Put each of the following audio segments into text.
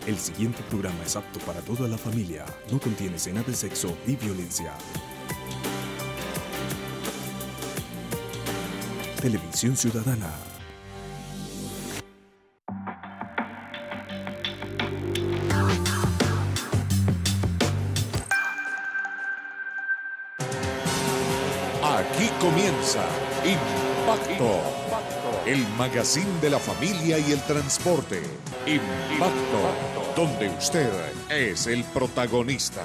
El siguiente programa es apto para toda la familia. No contiene escenas de sexo ni violencia. Televisión Ciudadana. Aquí comienza Impacto, el magazine de la familia y el transporte. Impacto, donde usted es el protagonista.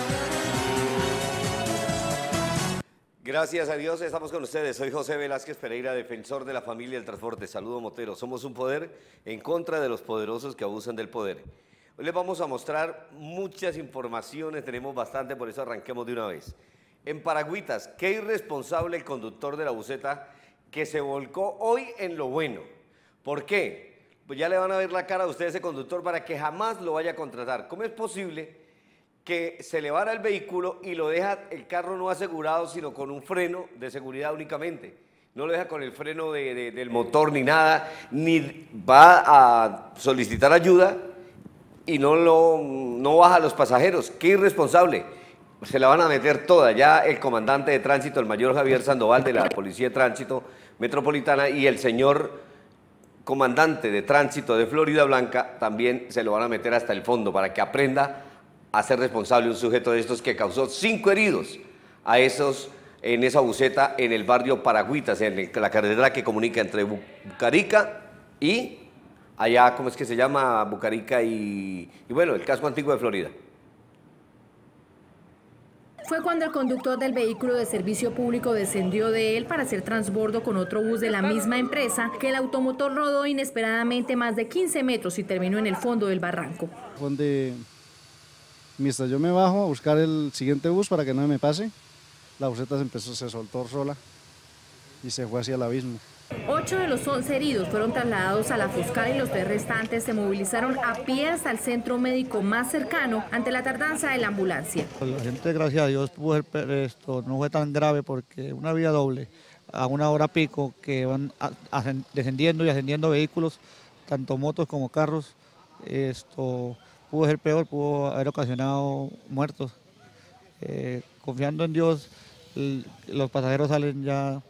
Gracias a Dios, estamos con ustedes. Soy José Velázquez Pereira, defensor de la familia y el transporte. Saludo Motero. Somos un poder en contra de los poderosos que abusan del poder. Hoy les vamos a mostrar muchas informaciones, tenemos bastante, por eso arranquemos de una vez. En Paragüitas, qué irresponsable el conductor de la buseta que se volcó hoy en lo bueno. ¿Por qué? Pues ya le van a ver la cara a usted ese conductor para que jamás lo vaya a contratar. ¿Cómo es posible que se le vara el vehículo y lo deja el carro no asegurado, sino con un freno de seguridad únicamente? No lo deja con el freno del motor ni nada, ni va a solicitar ayuda y no baja a los pasajeros. ¡Qué irresponsable! Se la van a meter toda. Ya el comandante de tránsito, el mayor Javier Sandoval de la Policía de Tránsito Metropolitana, y el señor comandante de tránsito de Florida Blanca también se lo van a meter hasta el fondo para que aprenda a ser responsable un sujeto de estos que causó 5 heridos a esos en esa buseta en el barrio Paragüitas, en la carretera que comunica entre Bucarica y allá, ¿cómo es que se llama? Bucarica y bueno, el casco antiguo de Florida. Fue cuando el conductor del vehículo de servicio público descendió de él para hacer transbordo con otro bus de la misma empresa que el automotor rodó inesperadamente más de 15 metros y terminó en el fondo del barranco. Mientras yo me bajo a buscar el siguiente bus para que no me pase, la buseta se soltó sola y se fue hacia el abismo. 8 de los 11 heridos fueron trasladados a la Foscal y los 3 restantes se movilizaron a pie hasta el centro médico más cercano ante la tardanza de la ambulancia. La gente, gracias a Dios, esto no fue tan grave porque una vía doble a una hora pico que van descendiendo y ascendiendo vehículos, tanto motos como carros, esto pudo ser peor, pudo haber ocasionado muertos. Confiando en Dios, los pasajeros salen ya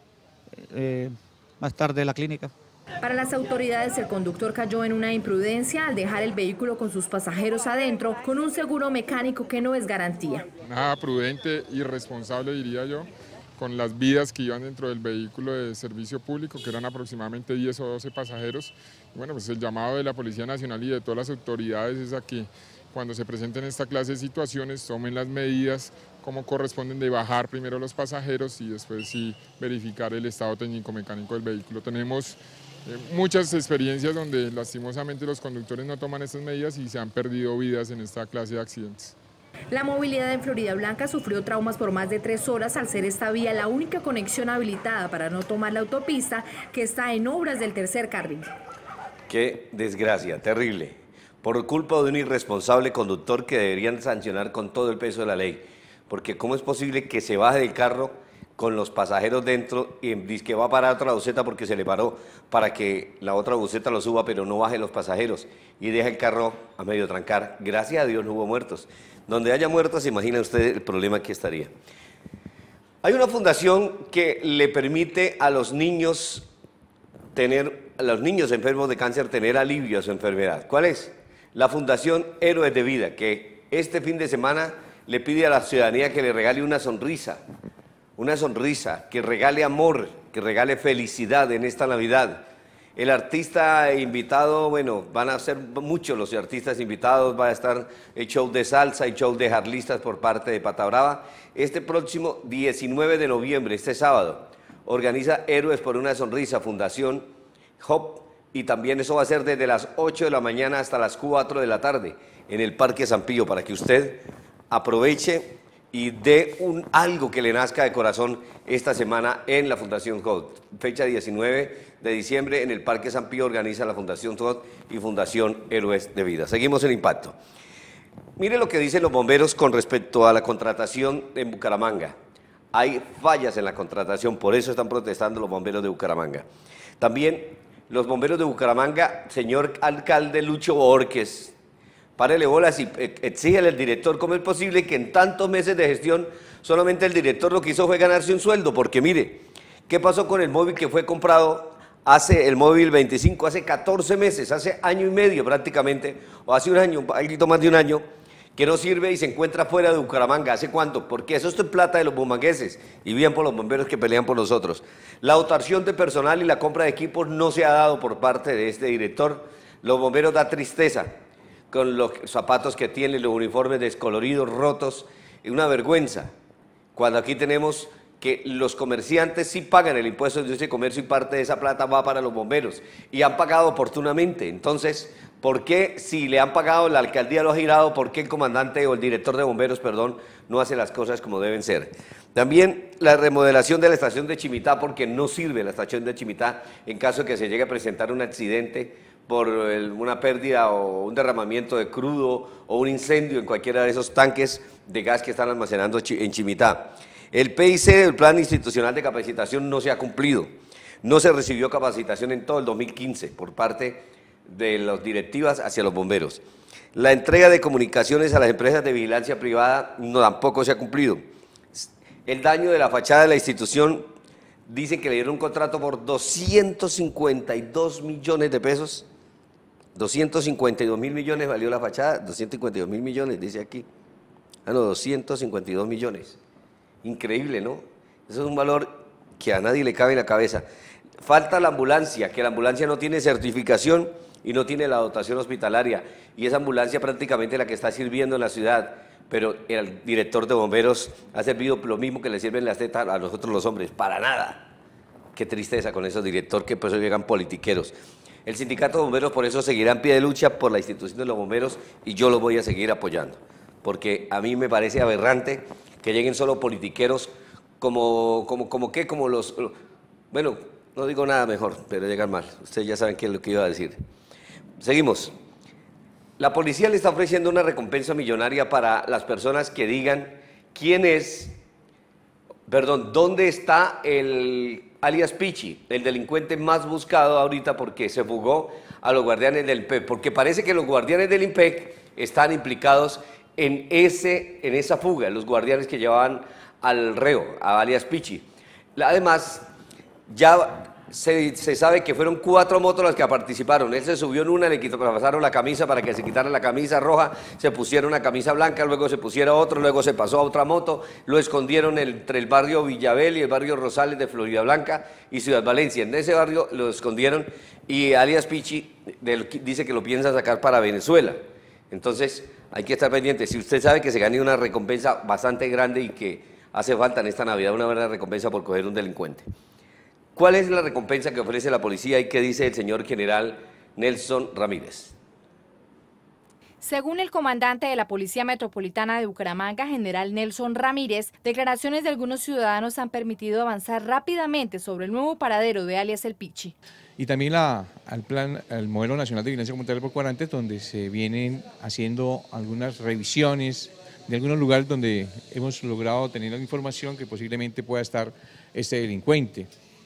más tarde de la clínica. Para las autoridades, el conductor cayó en una imprudencia al dejar el vehículo con sus pasajeros adentro con un seguro mecánico que no es garantía. Nada prudente, irresponsable diría yo, con las vidas que iban dentro del vehículo de servicio público, que eran aproximadamente 10 o 12 pasajeros. Bueno, pues el llamado de la Policía Nacional y de todas las autoridades es a que cuando se presenten esta clase de situaciones tomen las medidas como corresponden de bajar primero los pasajeros y después sí verificar el estado técnico-mecánico del vehículo. Tenemos muchas experiencias donde lastimosamente los conductores no toman estas medidas y se han perdido vidas en esta clase de accidentes. La movilidad en Florida Blanca sufrió traumas por más de 3 horas al ser esta vía la única conexión habilitada para no tomar la autopista que está en obras del tercer carril. Qué desgracia, terrible. Por culpa de un irresponsable conductor que deberían sancionar con todo el peso de la ley. Porque ¿cómo es posible que se baje del carro con los pasajeros dentro y dice que va a parar otra buseta porque se le paró para que la otra buseta lo suba, pero no baje los pasajeros y deja el carro a medio trancar? Gracias a Dios no hubo muertos. Donde haya muertos, se imagina usted el problema que estaría. Hay una fundación que le permite a los niños enfermos de cáncer tener alivio a su enfermedad. ¿Cuál es? La Fundación Héroes de Vida, que este fin de semana le pide a la ciudadanía que le regale una sonrisa, que regale amor, que regale felicidad en esta Navidad. El artista invitado, bueno, van a ser muchos los artistas invitados, va a estar el show de salsa y show de jarlistas por parte de Pata Brava. Este próximo 19 de noviembre, este sábado, organiza Héroes por una Sonrisa, Fundación Hop, y también eso va a ser desde las 8 de la mañana hasta las 4 de la tarde en el Parque San Pío, para que usted aproveche y dé algo que le nazca de corazón esta semana en la Fundación HOT. Fecha 19 de diciembre en el Parque San Pío organiza la Fundación HOT y Fundación Héroes de Vida. Seguimos en Impacto. Mire lo que dicen los bomberos con respecto a la contratación en Bucaramanga. Hay fallas en la contratación, por eso están protestando los bomberos de Bucaramanga. También los bomberos de Bucaramanga, señor alcalde Lucho Borges, Párele bolas y exígale al director cómo es posible que en tantos meses de gestión solamente el director lo que hizo fue ganarse un sueldo, porque mire, ¿qué pasó con el móvil que fue comprado el móvil 25, hace 14 meses, hace año y medio prácticamente, o hace un año, un poquito más de un año, que no sirve y se encuentra fuera de Bucaramanga? ¿Hace cuánto? Porque eso es plata de los bumangueses y bien por los bomberos que pelean por nosotros. La dotación de personal y la compra de equipos no se ha dado por parte de este director. Los bomberos da tristeza con los zapatos que tienen, los uniformes descoloridos, rotos, y una vergüenza, cuando aquí tenemos que los comerciantes sí pagan el impuesto de industria y comercio y parte de esa plata va para los bomberos y han pagado oportunamente. Entonces, ¿por qué si le han pagado, la alcaldía lo ha girado, por qué el comandante o el director de bomberos, perdón, no hace las cosas como deben ser? También la remodelación de la estación de Chimitá, porque no sirve la estación de Chimitá en caso de que se llegue a presentar un accidente por una pérdida o un derramamiento de crudo o un incendio en cualquiera de esos tanques de gas que están almacenando en Chimitá. El PIC, el Plan Institucional de Capacitación, no se ha cumplido. No se recibió capacitación en todo el 2015 por parte de las directivas hacia los bomberos. La entrega de comunicaciones a las empresas de vigilancia privada tampoco se ha cumplido. El daño de la fachada de la institución, dicen que le dieron un contrato por 252 millones de pesos. 252 mil millones valió la fachada, 252 mil millones, dice aquí. Ah, no, 252 millones. Increíble, ¿no? Eso es un valor que a nadie le cabe en la cabeza. Falta la ambulancia, que la ambulancia no tiene certificación y no tiene la dotación hospitalaria. Y esa ambulancia prácticamente es la que está sirviendo en la ciudad, pero el director de bomberos ha servido lo mismo que le sirven las tetas a nosotros los hombres, para nada. Qué tristeza con esos directores que por eso llegan politiqueros. El sindicato de bomberos por eso seguirá en pie de lucha por la institución de los bomberos y yo los voy a seguir apoyando, porque a mí me parece aberrante que lleguen solo politiqueros como los... Bueno, no digo nada mejor, pero llegan mal. Ustedes ya saben qué es lo que iba a decir. Seguimos. La policía le está ofreciendo una recompensa millonaria para las personas que digan dónde está el alias Pichi, el delincuente más buscado ahorita porque se fugó a los guardianes del IMPEC, porque parece que los guardianes del IMPEC están implicados en esa fuga, los guardianes que llevaban al reo, a alias Pichi. Además, ya se sabe que fueron 4 motos las que participaron. Él se subió en una, le pasaron la camisa para que se quitara la camisa roja, se pusiera una camisa blanca, luego se pusiera otro, luego se pasó a otra moto, lo escondieron entre el barrio Villabel y el barrio Rosales de Florida Blanca y Ciudad Valencia. En ese barrio lo escondieron y alias Pichi dice que lo piensa sacar para Venezuela. Entonces hay que estar pendiente. Si usted sabe que se gane una recompensa bastante grande y que hace falta en esta Navidad una buena recompensa por coger un delincuente. ¿Cuál es la recompensa que ofrece la policía y qué dice el señor general Nelson Ramírez? Según el comandante de la Policía Metropolitana de Bucaramanga, general Nelson Ramírez, declaraciones de algunos ciudadanos han permitido avanzar rápidamente sobre el nuevo paradero de alias El Pichi. Y también el Modelo Nacional de Vigilancia Comunitaria por Cuadrantes, donde se vienen haciendo algunas revisiones de algunos lugares donde hemos logrado tener la información que posiblemente pueda estar este delincuente.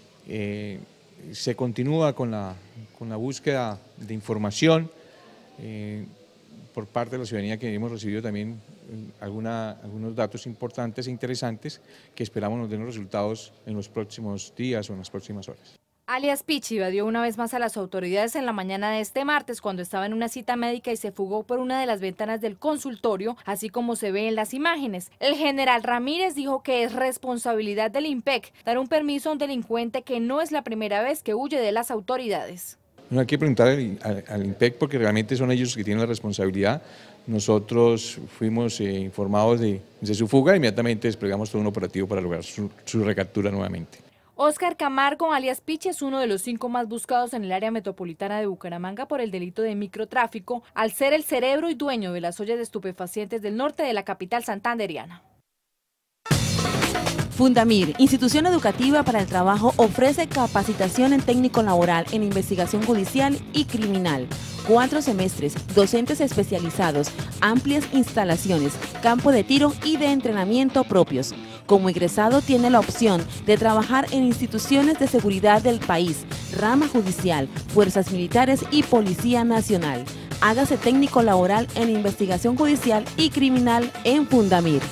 Se continúa con la búsqueda de información por parte de la ciudadanía, que hemos recibido también algunos datos importantes e interesantes que esperamos nos den los resultados en los próximos días o en las próximas horas. Alias Pichi evadió una vez más a las autoridades en la mañana de este martes cuando estaba en una cita médica y se fugó por una de las ventanas del consultorio, así como se ve en las imágenes. El general Ramírez dijo que es responsabilidad del IMPEC dar un permiso a un delincuente que no es la primera vez que huye de las autoridades. No hay que preguntar al IMPEC porque realmente son ellos los que tienen la responsabilidad. Nosotros fuimos informados de su fuga e inmediatamente desplegamos todo un operativo para lograr su recaptura nuevamente. Óscar Camargo, alias Pichi, es uno de los 5 más buscados en el área metropolitana de Bucaramanga por el delito de microtráfico, al ser el cerebro y dueño de las ollas de estupefacientes del norte de la capital santandereana. Fundamir, institución educativa para el trabajo, ofrece capacitación en técnico laboral en investigación judicial y criminal. 4 semestres, docentes especializados, amplias instalaciones, campo de tiro y de entrenamiento propios. Como egresado tiene la opción de trabajar en instituciones de seguridad del país, rama judicial, fuerzas militares y Policía Nacional. Hágase técnico laboral en investigación judicial y criminal en Fundamir.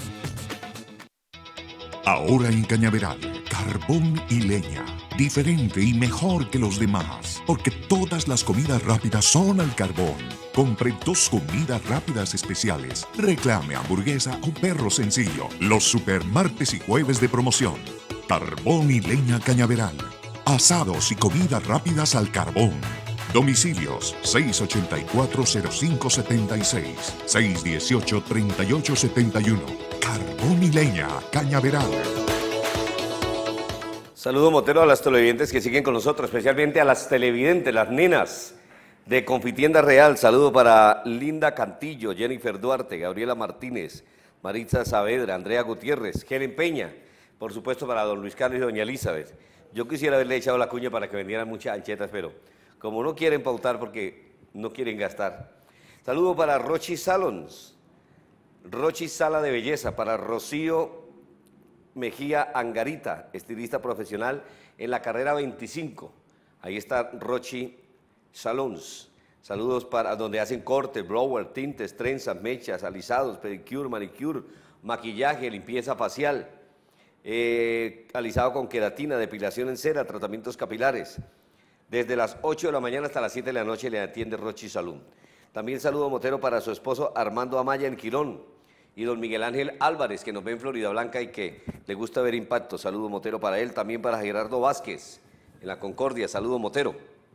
Ahora en Cañaveral, carbón y leña. Diferente y mejor que los demás, porque todas las comidas rápidas son al carbón. Compre 2 comidas rápidas especiales. Reclame hamburguesa o perro sencillo. Los super martes y jueves de promoción. Carbón y leña Cañaveral. Asados y comidas rápidas al carbón. Domicilios 684-0576, 618-3871. Carbón y leña Cañaveral. Saludo motero a las televidentes que siguen con nosotros, especialmente a las televidentes, las nenas de Confitienda Real. Saludo para Linda Cantillo, Jennifer Duarte, Gabriela Martínez, Maritza Saavedra, Andrea Gutiérrez, Helen Peña, por supuesto para don Luis Carlos y doña Elizabeth. Yo quisiera haberle echado la cuña para que vendieran muchas anchetas, pero como no quieren pautar porque no quieren gastar. Saludo para Rochi Salons, Rochi Sala de Belleza, para Rocío Mejía Angarita, estilista profesional en la carrera 25. Ahí está Rochi Salons. Saludos para donde hacen corte, blower, tintes, trenzas, mechas, alisados, pedicure, manicure, maquillaje, limpieza facial, alisado con queratina, depilación en cera, tratamientos capilares. Desde las 8 de la mañana hasta las 7 de la noche le atiende Rochi Salón. También saludo motero para su esposo Armando Amaya en Quirón y don Miguel Ángel Álvarez, que nos ve en Florida Blanca y que le gusta ver impacto. Saludo motero para él, también para Gerardo Vázquez en la Concordia. Saludo motero.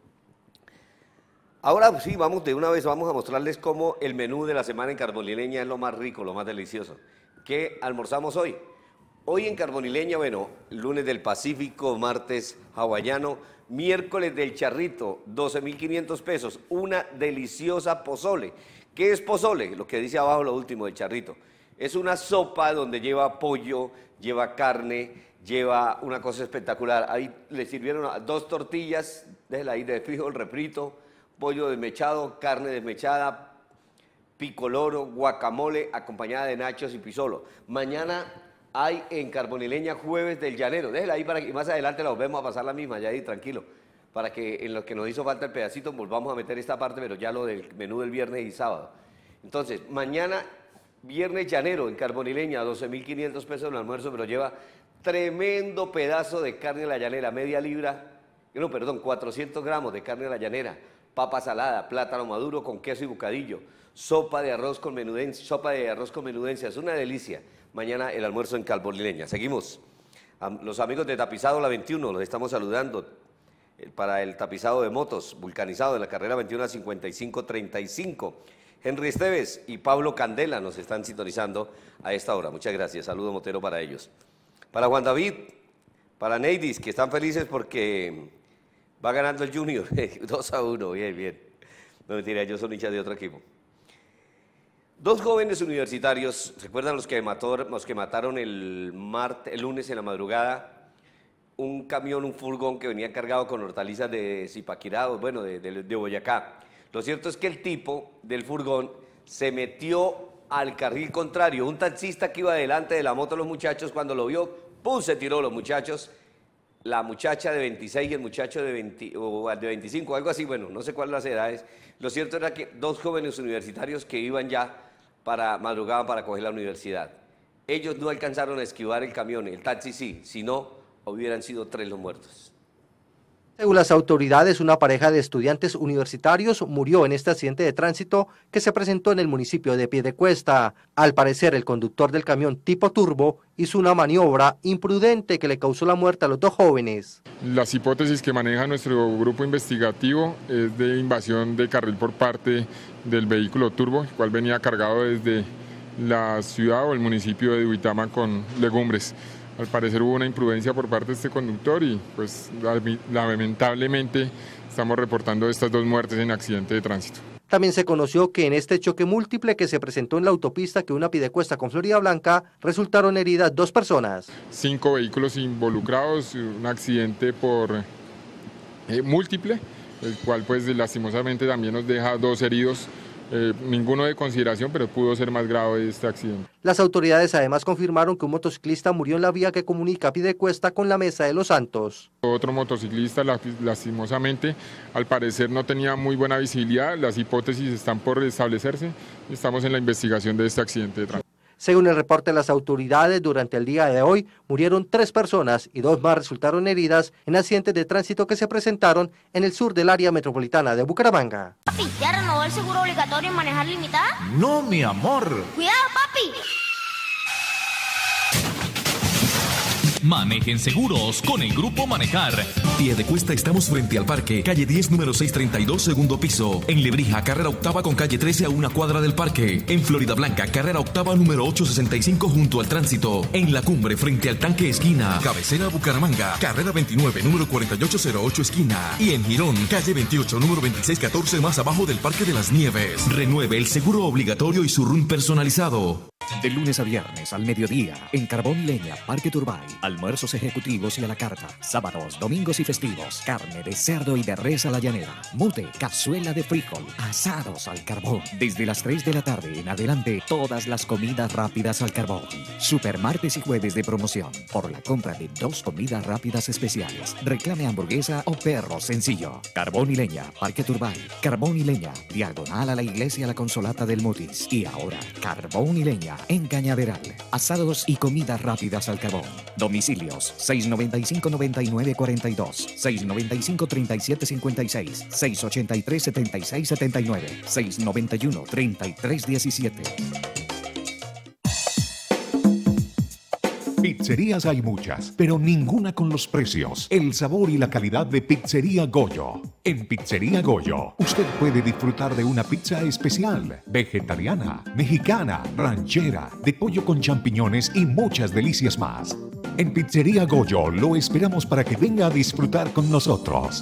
Ahora sí, vamos de una vez, vamos a mostrarles cómo el menú de la semana en Carbonileña es lo más rico, lo más delicioso. ¿Qué almorzamos hoy? Hoy en Carbonileña, bueno, lunes del Pacífico, martes hawaiano, miércoles del Charrito, 12.500 pesos, una deliciosa pozole. ¿Qué es pozole? Lo que dice abajo lo último del Charrito. Es una sopa donde lleva pollo, lleva carne, lleva una cosa espectacular. Ahí le sirvieron 2 tortillas, déjela ahí de fijo, el refrito, pollo desmechado, carne desmechada, picoloro, guacamole, acompañada de nachos y pisolo. Mañana hay en Carbonileña jueves del llanero. Déjela ahí para que más adelante la volvemos a pasar la misma, ya ahí tranquilo. Para que en lo que nos hizo falta el pedacito volvamos a meter esta parte, pero ya lo del menú del viernes y sábado. Entonces, mañana, viernes llanero en Carbonileña, 12.500 pesos el almuerzo, pero lleva tremendo pedazo de carne a la llanera, media libra, no, perdón, 400 gramos de carne a la llanera, papa salada, plátano maduro con queso y bocadillo, sopa de arroz con menudencia, es una delicia. Mañana el almuerzo en Carbonileña. Seguimos. A los amigos de Tapizado La 21, los estamos saludando para el tapizado de motos, vulcanizado en la carrera 21 a 5535. Henry Esteves y Pablo Candela nos están sintonizando a esta hora. Muchas gracias. Saludo motero para ellos. Para Juan David, para Neidis, que están felices porque va ganando el Junior. 2-1, bien, bien. No mentira, ellos son hinchas de otro equipo. 2 jóvenes universitarios, ¿se acuerdan los que mataron el lunes en la madrugada? Un camión, un furgón que venía cargado con hortalizas de Zipaquirá, bueno, de Boyacá. Lo cierto es que el tipo del furgón se metió al carril contrario. Un taxista que iba delante de la moto de los muchachos, cuando lo vio, ¡pum!, se tiró los muchachos. La muchacha de 26 y el muchacho de 25, algo así, bueno, no sé cuáles las edades. Lo cierto era que 2 jóvenes universitarios que iban ya madrugaban para coger la universidad. Ellos no alcanzaron a esquivar el camión, el taxi sí, si no, hubieran sido 3 los muertos. Según las autoridades, una pareja de estudiantes universitarios murió en este accidente de tránsito que se presentó en el municipio de Piedecuesta. Al parecer, el conductor del camión tipo turbo hizo una maniobra imprudente que le causó la muerte a los 2 jóvenes. Las hipótesis que maneja nuestro grupo investigativo es de invasión de carril por parte del vehículo turbo, el cual venía cargado desde la ciudad o el municipio de Duitama con legumbres. Al parecer hubo una imprudencia por parte de este conductor y pues lamentablemente estamos reportando estas 2 muertes en accidente de tránsito. También se conoció que en este choque múltiple que se presentó en la autopista que une Piedecuesta con Florida Blanca, resultaron heridas 2 personas. 5 vehículos involucrados, un accidente por múltiple, el cual pues lastimosamente también nos deja 2 heridos, ninguno de consideración, pero pudo ser más grave este accidente. Las autoridades además confirmaron que un motociclista murió en la vía que comunica Piedecuesta con la Mesa de los Santos. Otro motociclista, lastimosamente, al parecer no tenía muy buena visibilidad. Las hipótesis están por establecerse. Estamos en la investigación de este accidente de tránsito. Según el reporte de las autoridades, durante el día de hoy murieron 3 personas y 2 más resultaron heridas en accidentes de tránsito que se presentaron en el sur del área metropolitana de Bucaramanga. Papi, ¿ya renovó el seguro obligatorio en manejar limitada? No, mi amor. ¡Cuidado, papi! Manejen seguros con el Grupo Manejar. Piedecuesta estamos frente al parque, calle 10, número 632, segundo piso. En Lebrija, carrera octava con calle 13 a 1 cuadra del parque. En Florida Blanca, carrera octava, número 865 junto al tránsito. En La Cumbre, frente al tanque esquina. Cabecera Bucaramanga, carrera 29, número 4808 esquina. Y en Girón, calle 28, número 2614 más abajo del Parque de las Nieves. Renueve el seguro obligatorio y su RUN personalizado. De lunes a viernes al mediodía, en Carbón y Leña, Parque Turbay. Almuerzos ejecutivos y a la carta. Sábados, domingos y festivos. Carne de cerdo y de res a la llanera. Mute, cazuela de frijol. Asados al carbón. Desde las 3 de la tarde en adelante, todas las comidas rápidas al carbón. Super martes y jueves de promoción. Por la compra de 2 comidas rápidas especiales. Reclame hamburguesa o perro sencillo. Carbón y Leña, Parque Turbay. Carbón y Leña, diagonal a la iglesia La Consolata del Mutis. Y ahora, Carbón y Leña en Cañaveral. Asados y comidas rápidas al carbón. Domicilios 695-9942, 695-3756, 683-7679, 691-3317. Pizzerías hay muchas, pero ninguna con los precios, el sabor y la calidad de Pizzería Goyo. En Pizzería Goyo, usted puede disfrutar de una pizza especial, vegetariana, mexicana, ranchera, de pollo con champiñones y muchas delicias más. En Pizzería Goyo lo esperamos para que venga a disfrutar con nosotros.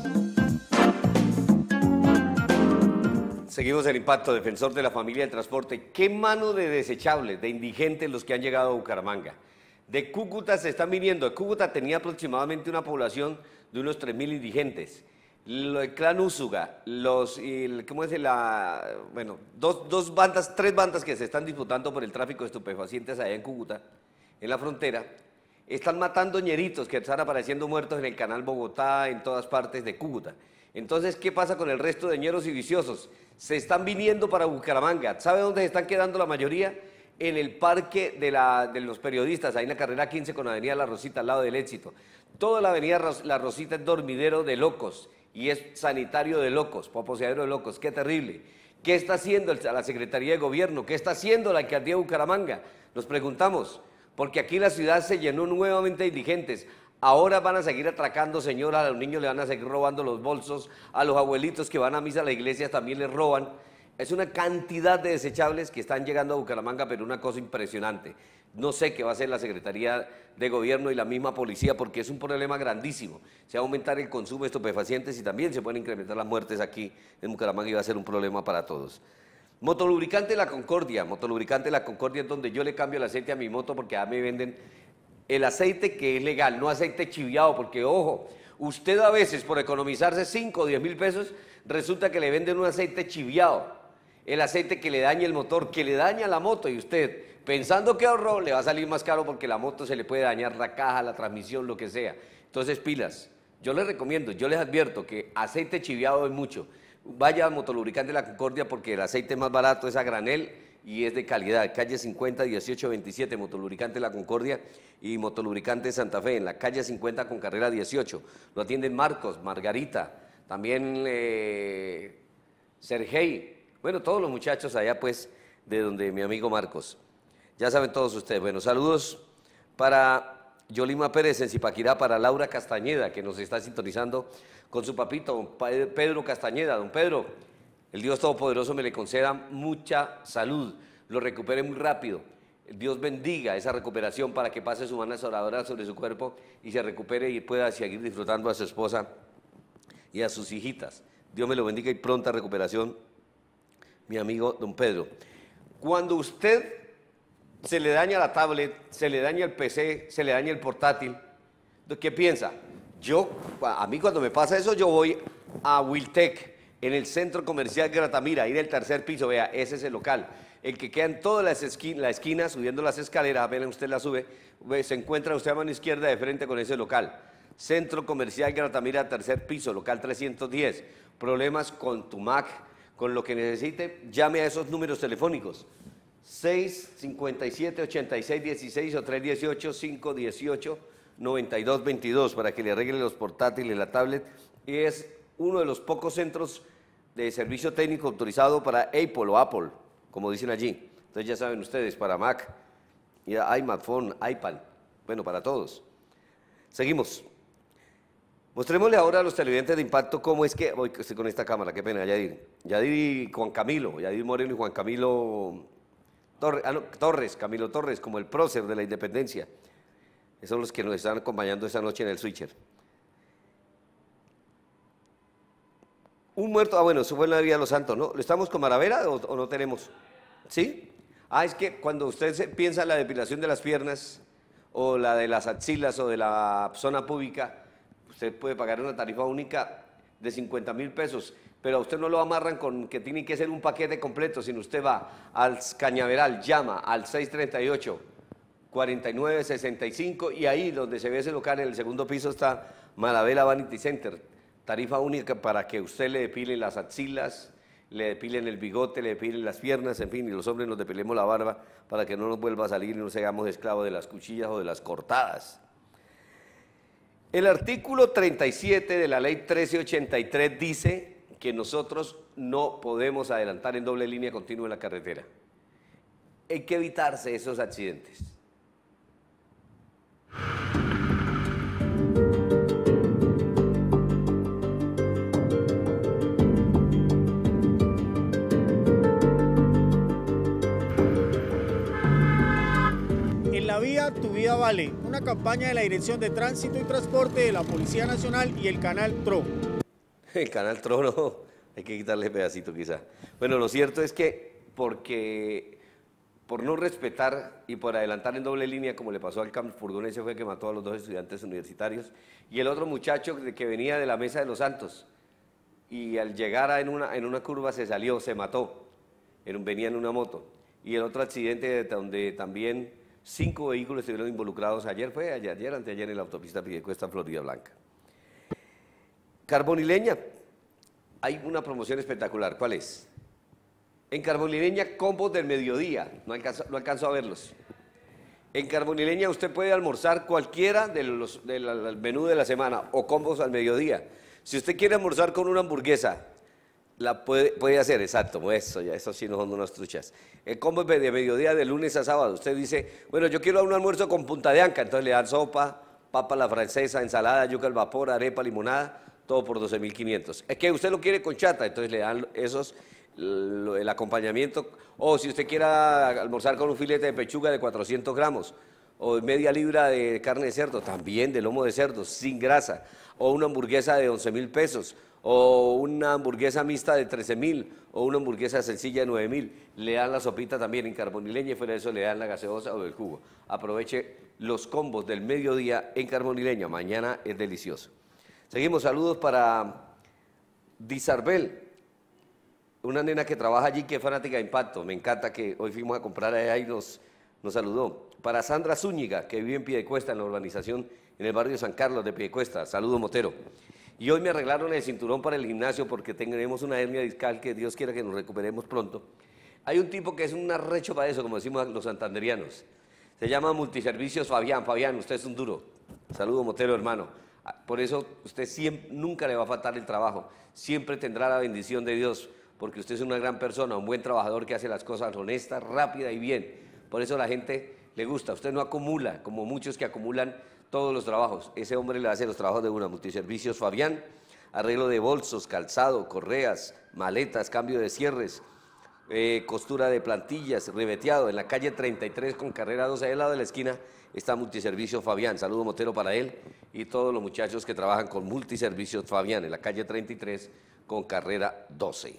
Seguimos el impacto, defensor de la familia del transporte. ¿Qué mano de desechables, de indigentes los que han llegado a Bucaramanga? De Cúcuta se están viniendo. Cúcuta tenía aproximadamente una población de unos 3.000 indigentes. El clan Úsuga, tres bandas que se están disputando por el tráfico de estupefacientes allá en Cúcuta, en la frontera, están matando ñeritos que están apareciendo muertos en el canal Bogotá, en todas partes de Cúcuta. Entonces, ¿qué pasa con el resto de ñeros y viciosos? Se están viniendo para Bucaramanga. ¿Sabe dónde se están quedando la mayoría? En el parque de los periodistas, ahí en la carrera 15 con Avenida La Rosita, al lado del Éxito. Toda la Avenida La Rosita es dormidero de locos y es sanitario de locos, poposeadero de locos. ¡Qué terrible! ¿Qué está haciendo la Secretaría de Gobierno? ¿Qué está haciendo la Alcaldía de Bucaramanga? Nos preguntamos, porque aquí la ciudad se llenó nuevamente de indigentes. Ahora van a seguir atracando señoras, a los niños le van a seguir robando los bolsos, a los abuelitos que van a misa a la iglesia también les roban. Es una cantidad de desechables que están llegando a Bucaramanga, pero una cosa impresionante. No sé qué va a hacer la Secretaría de Gobierno y la misma policía, porque es un problema grandísimo. Se va a aumentar el consumo de estupefacientes y también se pueden incrementar las muertes aquí en Bucaramanga y va a ser un problema para todos. Motolubricante La Concordia. Motolubricante La Concordia es donde yo le cambio el aceite a mi moto porque ya me venden el aceite que es legal, no aceite chiviado, porque ojo, usted a veces por economizarse 5 o 10 mil pesos, resulta que le venden un aceite chiviado. El aceite que le daña el motor, que le daña la moto, y usted, pensando que ahorró, le va a salir más caro porque la moto se le puede dañar la caja, la transmisión, lo que sea. Entonces, pilas. Yo les recomiendo, yo les advierto que aceite chiviado es mucho. Vaya a Motolubricante La Concordia porque el aceite más barato es a granel y es de calidad. Calle 50, 1827, Motolubricante La Concordia y Motolubricante Santa Fe, en la calle 50 con carrera 18. Lo atienden Marcos, Margarita, también Sergey. Bueno, todos los muchachos allá, pues, de donde mi amigo Marcos. Ya saben todos ustedes. Bueno, saludos para Yolima Pérez en Zipaquirá, para Laura Castañeda, que nos está sintonizando con su papito, don Pedro Castañeda. Don Pedro, el Dios Todopoderoso me le conceda mucha salud, lo recupere muy rápido. El Dios bendiga esa recuperación para que pase su mano oradora sobre su cuerpo y se recupere y pueda seguir disfrutando a su esposa y a sus hijitas. Dios me lo bendiga y pronta recuperación, mi amigo don Pedro. Cuando usted se le daña la tablet, se le daña el PC, se le daña el portátil, ¿qué piensa? A mí cuando me pasa eso, yo voy a Wiltec. en el Centro Comercial Gratamira, ahí en el tercer piso, vea, ese es el local. El que queda en todas las la esquina, subiendo las escaleras, apenas usted la sube, se encuentra usted a mano izquierda de frente con ese local. Centro Comercial Gratamira, tercer piso, local 310. Problemas con tu Mac, con lo que necesite, llame a esos números telefónicos. 657-8616 o 318-518-9222 para que le arregle los portátiles, la tablet. Y es uno de los pocos centros de servicio técnico autorizado para Apple o Apple, como dicen allí. Entonces ya saben ustedes, para Mac, iMac, phone, iPad, bueno, para todos. Seguimos. Mostrémosle ahora a los televidentes de Impacto cómo es que, voy con esta cámara, qué pena, Yadir y Juan Camilo, Yadir Moreno y Juan Camilo Torres, Camilo Torres, como el prócer de la independencia. Esos son los que nos están acompañando esta noche en el switcher. Un muerto, bueno, eso fue en la Vía de los Santos, ¿no? ¿Estamos con Maravera o no tenemos? ¿Sí? Es que cuando usted piensa en la depilación de las piernas, o la de las axilas, o de la zona pública, usted puede pagar una tarifa única de 50.000 pesos, pero a usted no lo amarran con que tiene que ser un paquete completo, sino usted va al Cañaveral, llama al 638-4965 y ahí donde se ve ese local, en el segundo piso está Maravera Vanity Center, tarifa única para que usted le depile las axilas, le depilen el bigote, le depilen las piernas, en fin, y los hombres nos depilemos la barba para que no nos vuelva a salir y no seamos esclavos de las cuchillas o de las cortadas. El artículo 37 de la ley 1383 dice que nosotros no podemos adelantar en doble línea continua en la carretera. Hay que evitarse esos accidentes. En la vía, tu vida vale, una campaña de la Dirección de Tránsito y Transporte de la Policía Nacional y el Canal TRO. El Canal TRO no, hay que quitarle pedacito quizá. Bueno, lo cierto es que por no respetar y por adelantar en doble línea, como le pasó al furgón ese fue que mató a los dos estudiantes universitarios, y el otro muchacho que venía de la Mesa de los Santos, y al llegar en una curva se salió, se mató, venía en una moto, y el otro accidente donde también 5 vehículos estuvieron involucrados anteayer en la autopista Piedecuesta, Florida Blanca. Carbonileña, hay una promoción espectacular, ¿cuál es? En Carbonileña, combos del mediodía, no alcanzo a verlos. En Carbonileña usted puede almorzar cualquiera del menú de la semana o combos al mediodía. Si usted quiere almorzar con una hamburguesa, la puede hacer, exacto, eso sí no son unas truchas. El combo de mediodía de lunes a sábado, usted dice, bueno, yo quiero un almuerzo con punta de anca, entonces le dan sopa, papa a la francesa, ensalada, yuca al vapor, arepa, limonada, todo por 12.500. Es que usted lo quiere con chata, entonces le dan el acompañamiento, o si usted quiere almorzar con un filete de pechuga de 400 gramos, o media libra de carne de cerdo, también de lomo de cerdo, sin grasa, o una hamburguesa de 11.000 pesos, o una hamburguesa mixta de 13.000, o una hamburguesa sencilla de 9.000, le dan la sopita también en Carbonileña y fuera de eso le dan la gaseosa o el jugo. Aproveche los combos del mediodía en Carbonileña, mañana es delicioso. Seguimos, saludos para Disarbel, una nena que trabaja allí que es fanática de Impacto, me encanta que hoy fuimos a comprar allá y nos saludó. Para Sandra Zúñiga, que vive en Piedecuesta, en la urbanización, en el barrio San Carlos de Piedecuesta, saludo Motero. Y hoy me arreglaron el cinturón para el gimnasio porque tenemos una hernia discal que Dios quiera que nos recuperemos pronto. Hay un tipo que es un arrecho para eso, como decimos los santanderianos. Se llama Multiservicios Fabián. Fabián, usted es un duro. Saludo Motero, hermano. Por eso usted nunca le va a faltar el trabajo. Siempre tendrá la bendición de Dios, porque usted es una gran persona, un buen trabajador que hace las cosas honestas, rápida y bien. Por eso a la gente le gusta. Usted no acumula, como muchos que acumulan todos los trabajos. Ese hombre le hace los trabajos de una. Multiservicios Fabián, arreglo de bolsos, calzado, correas, maletas, cambio de cierres, costura de plantillas, ribeteado. En la calle 33 con carrera 12, al lado de la esquina, está Multiservicios Fabián. Saludo Motero para él y todos los muchachos que trabajan con Multiservicios Fabián, en la calle 33 con carrera 12.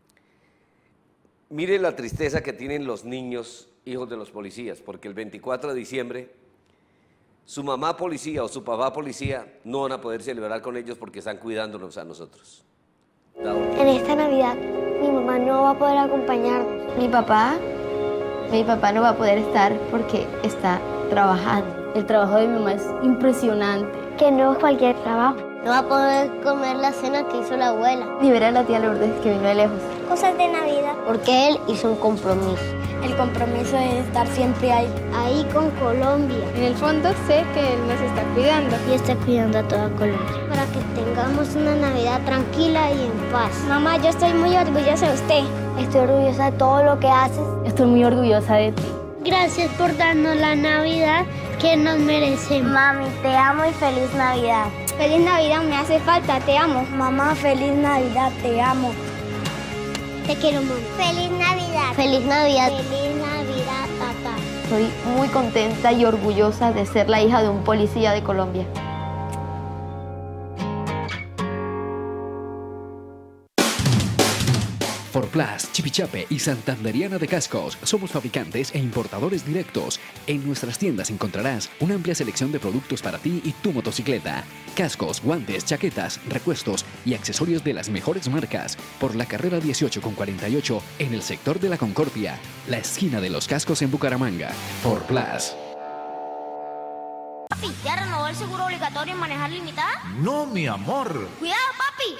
Mire la tristeza que tienen los niños, hijos de los policías, porque el 24 de diciembre su mamá policía o su papá policía no van a poder celebrar con ellos porque están cuidándonos a nosotros. En esta Navidad mi mamá no va a poder acompañarnos. Mi papá no va a poder estar porque está trabajando. El trabajo de mi mamá es impresionante. Que no es cualquier trabajo. No va a poder comer la cena que hizo la abuela. Ni ver a la tía Lourdes que vino de lejos. Cosas de Navidad. Porque él hizo un compromiso. El compromiso es estar siempre ahí con Colombia. En el fondo sé que él nos está cuidando. Y está cuidando a toda Colombia. Para que tengamos una Navidad tranquila y en paz. Mamá, yo estoy muy orgullosa de usted. Estoy orgullosa de todo lo que haces. Estoy muy orgullosa de ti. Gracias por darnos la Navidad que nos merecemos. Mami, te amo y feliz Navidad. Feliz Navidad, me hace falta, te amo. Mamá, feliz Navidad, te amo. Te quiero, mamá. Feliz Navidad. Feliz Navidad. Feliz Navidad, papá. Estoy muy contenta y orgullosa de ser la hija de un policía de Colombia. Forplas, Chipichape y Santanderiana de Cascos. Somos fabricantes e importadores directos. En nuestras tiendas encontrarás una amplia selección de productos para ti y tu motocicleta. Cascos, guantes, chaquetas, repuestos y accesorios de las mejores marcas. Por la carrera 18 con 48 en el sector de la Concordia, la esquina de los cascos en Bucaramanga. Forplas. Papi, ¿ya renovó el seguro obligatorio en manejar limitada? No, mi amor. ¡Cuidado, papi!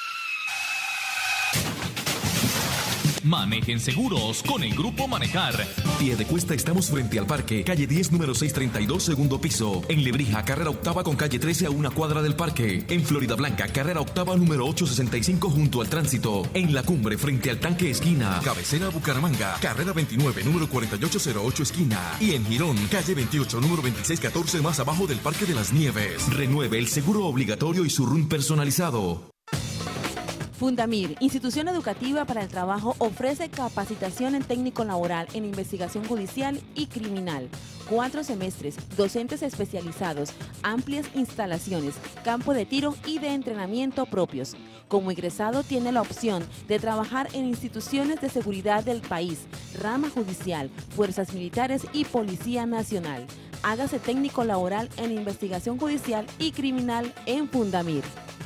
Manejen seguros con el Grupo Manejar. Piedecuesta estamos frente al parque, calle 10, número 632, segundo piso. En Lebrija, carrera octava con calle 13 a una cuadra del parque. En Florida Blanca, carrera octava, número 865 junto al tránsito. En La Cumbre, frente al tanque esquina. Cabecera Bucaramanga, carrera 29, número 4808 esquina. Y en Girón, calle 28, número 2614 más abajo del Parque de las Nieves. Renueve el seguro obligatorio y su RUN personalizado. Fundamir, institución educativa para el trabajo, ofrece capacitación en técnico laboral, en investigación judicial y criminal. 4 semestres, docentes especializados, amplias instalaciones, campo de tiro y de entrenamiento propios. Como egresado tiene la opción de trabajar en instituciones de seguridad del país, rama judicial, fuerzas militares y Policía Nacional. Hágase técnico laboral en investigación judicial y criminal en Fundamir.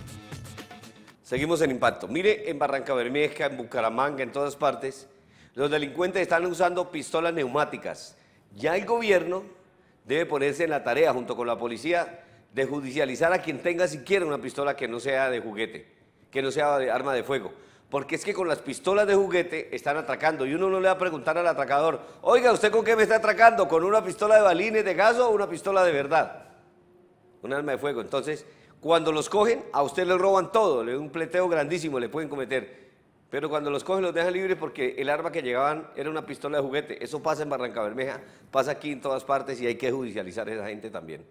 Seguimos en Impacto. Mire, en Barrancabermeja, en Bucaramanga, en todas partes, los delincuentes están usando pistolas neumáticas. Ya el gobierno debe ponerse en la tarea, junto con la policía, de judicializar a quien tenga siquiera una pistola que no sea de juguete, que no sea de arma de fuego. Porque es que con las pistolas de juguete están atracando y uno no le va a preguntar al atracador, oiga, ¿usted con qué me está atracando? ¿Con una pistola de balines de gas o una pistola de verdad? Un arma de fuego. Entonces, cuando los cogen, a usted le roban todo, un pleteo grandísimo le pueden cometer. Pero cuando los cogen los dejan libres porque el arma que llevaban era una pistola de juguete. Eso pasa en Barrancabermeja, pasa aquí en todas partes y hay que judicializar a esa gente también.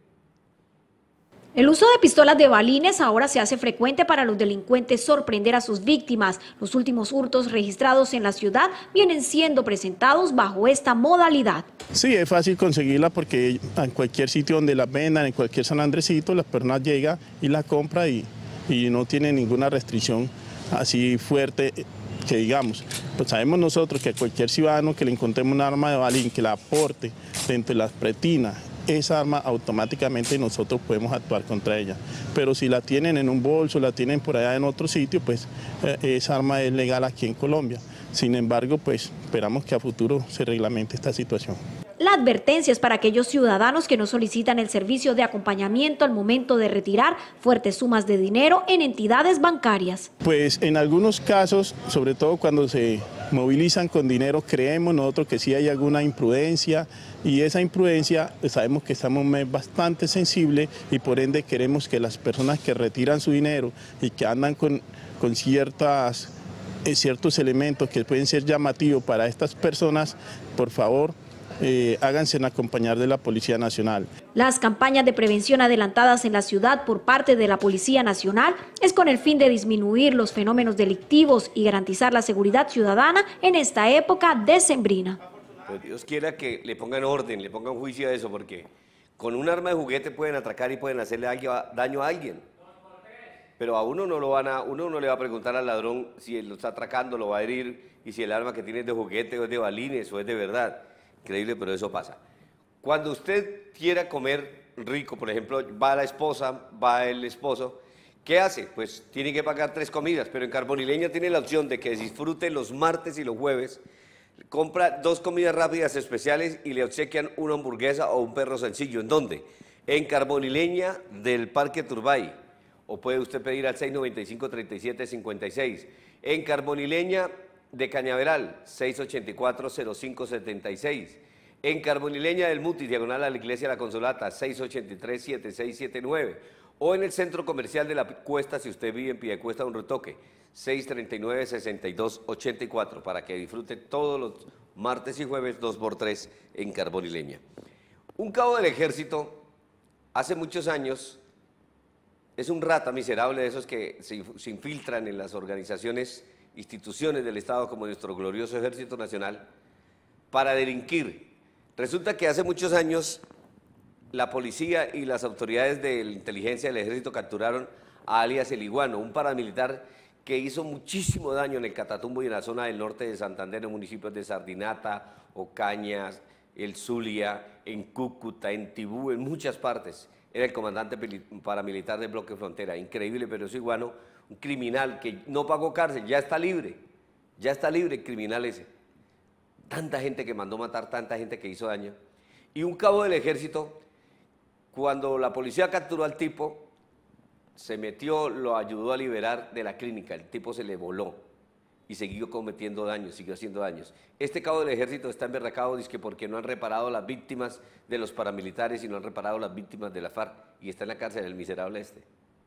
El uso de pistolas de balines ahora se hace frecuente para los delincuentes sorprender a sus víctimas. Los últimos hurtos registrados en la ciudad vienen siendo presentados bajo esta modalidad. Sí, es fácil conseguirla porque en cualquier sitio donde la vendan, en cualquier San Andresito, la persona llega y la compra y no tiene ninguna restricción así fuerte que digamos. Pues sabemos nosotros que a cualquier ciudadano que le encontremos un arma de balín, que la aporte dentro de las pretinas, esa arma automáticamente nosotros podemos actuar contra ella. Pero si la tienen en un bolso, la tienen por allá en otro sitio, pues esa arma es legal aquí en Colombia. Sin embargo, pues esperamos que a futuro se reglamente esta situación. La advertencia es para aquellos ciudadanos que no solicitan el servicio de acompañamiento al momento de retirar fuertes sumas de dinero en entidades bancarias. Pues en algunos casos, sobre todo cuando se movilizan con dinero, creemos nosotros que sí hay alguna imprudencia y esa imprudencia sabemos que estamos en un mes bastante sensible y por ende queremos que las personas que retiran su dinero y que andan con ciertos elementos que pueden ser llamativos para estas personas, por favor, háganse en acompañar de la Policía Nacional. Las campañas de prevención adelantadas en la ciudad por parte de la Policía Nacional es con el fin de disminuir los fenómenos delictivos y garantizar la seguridad ciudadana en esta época decembrina. Pues Dios quiera que le pongan orden, le pongan juicio a eso, porque con un arma de juguete pueden atracar y pueden hacerle daño a alguien. Pero a uno no le va a preguntar al ladrón si él lo está atracando, lo va a herir, y si el arma que tiene es de juguete o es de balines o es de verdad. Increíble, pero eso pasa. Cuando usted quiera comer rico, por ejemplo, va la esposa, va el esposo, ¿Qué hace? Pues tiene que pagar 3 comidas, pero en Carbonileña tiene la opción de que disfrute los martes y los jueves, compra 2 comidas rápidas especiales y le obsequian una hamburguesa o un perro sencillo. ¿En dónde? En Carbonileña del Parque Turbay, o puede usted pedir al 695-3756. En Carbonileña de Cañaveral, 684-0576. En Carbonileña del Mutis, diagonal a la Iglesia de la Consolata, 683-7679. O en el Centro Comercial de la Cuesta, si usted vive en Piedecuesta, un retoque, 639-6284, para que disfrute todos los martes y jueves 2x3 en Carbonileña. Un cabo del ejército, hace muchos años, es un rata miserable de esos que se infiltran en las organizaciones, instituciones del Estado como nuestro glorioso Ejército Nacional, para delinquir. Resulta que hace muchos años la policía y las autoridades de la inteligencia del ejército capturaron a alias El Iguano, un paramilitar que hizo muchísimo daño en el Catatumbo y en la zona del norte de Santander, en municipios de Sardinata, Ocaña, El Zulia, en Cúcuta, en Tibú, en muchas partes. Era el comandante paramilitar del bloque frontera. Increíble, pero ese Iguano, un criminal que no pagó cárcel, ya está libre el criminal ese. Tanta gente que mandó matar, tanta gente que hizo daño. Y un cabo del ejército, cuando la policía capturó al tipo, se metió, lo ayudó a liberar de la clínica, el tipo se le voló y siguió cometiendo daños, siguió haciendo daños. Este cabo del ejército está emberracado, dice que porque no han reparado las víctimas de los paramilitares y no han reparado las víctimas de la FARC, y está en la cárcel el miserable este.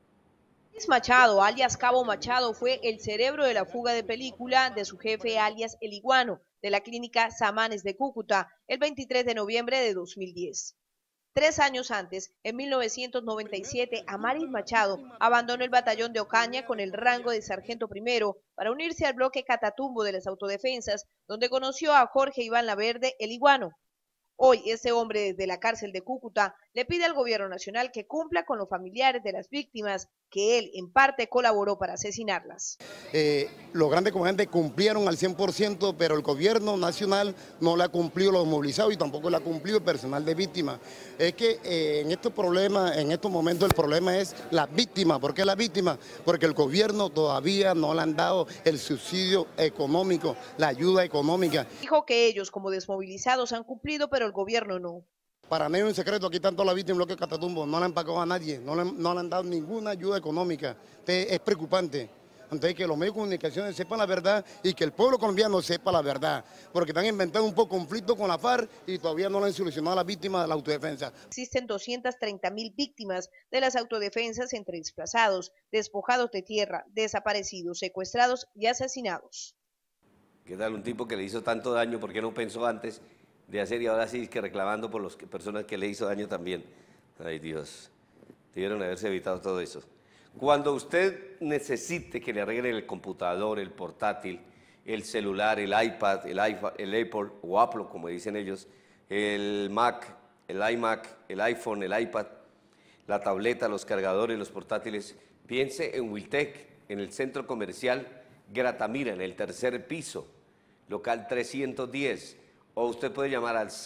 Machado, alias Cabo Machado, fue el cerebro de la fuga de película de su jefe, alias El Iguano, de la clínica Samanes de Cúcuta, el 23 de noviembre de 2010. 3 años antes, en 1997, Amaris Machado abandonó el batallón de Ocaña con el rango de sargento primero para unirse al bloque Catatumbo de las autodefensas, donde conoció a Jorge Iván Laverde, El Iguano. Hoy, este hombre desde la cárcel de Cúcuta le pide al gobierno nacional que cumpla con los familiares de las víctimas que él en parte colaboró para asesinarlas. Los grandes comandantes cumplieron al 100%, pero el gobierno nacional no le ha cumplido los movilizados y tampoco le ha cumplido el personal de víctimas. Es que en estos problemas, en estos momentos el problema es las víctimas. ¿Por qué las víctimas? Porque el gobierno todavía no le han dado el subsidio económico, la ayuda económica. Dijo que ellos como desmovilizados han cumplido, pero el gobierno no. Para mí es un secreto, aquí están todas las víctimas en bloque Catatumbo, no le han pagado a nadie, no le han dado ninguna ayuda económica. Entonces, es preocupante. Entonces, que los medios de comunicación sepan la verdad y que el pueblo colombiano sepa la verdad, porque están inventando un poco conflicto con la FARC y todavía no le han solucionado a las víctimas de la autodefensa. Existen 230.000 víctimas de las autodefensas entre desplazados, despojados de tierra, desaparecidos, secuestrados y asesinados. ¿Qué tal un tipo que le hizo tanto daño? ¿Por qué no pensó antes de hacer y ahora sí es que reclamando por las personas que le hizo daño también? Ay Dios, debieron haberse evitado todo eso. Cuando usted necesite que le arreglen el computador, el portátil, el celular, el iPad, el Apple o Apple, como dicen ellos, el Mac, el iMac, el iPhone, el iPad, la tableta, los cargadores, los portátiles, piense en Wiltec, en el centro comercial Gratamira, en el 3er piso, local 310, o usted puede llamar al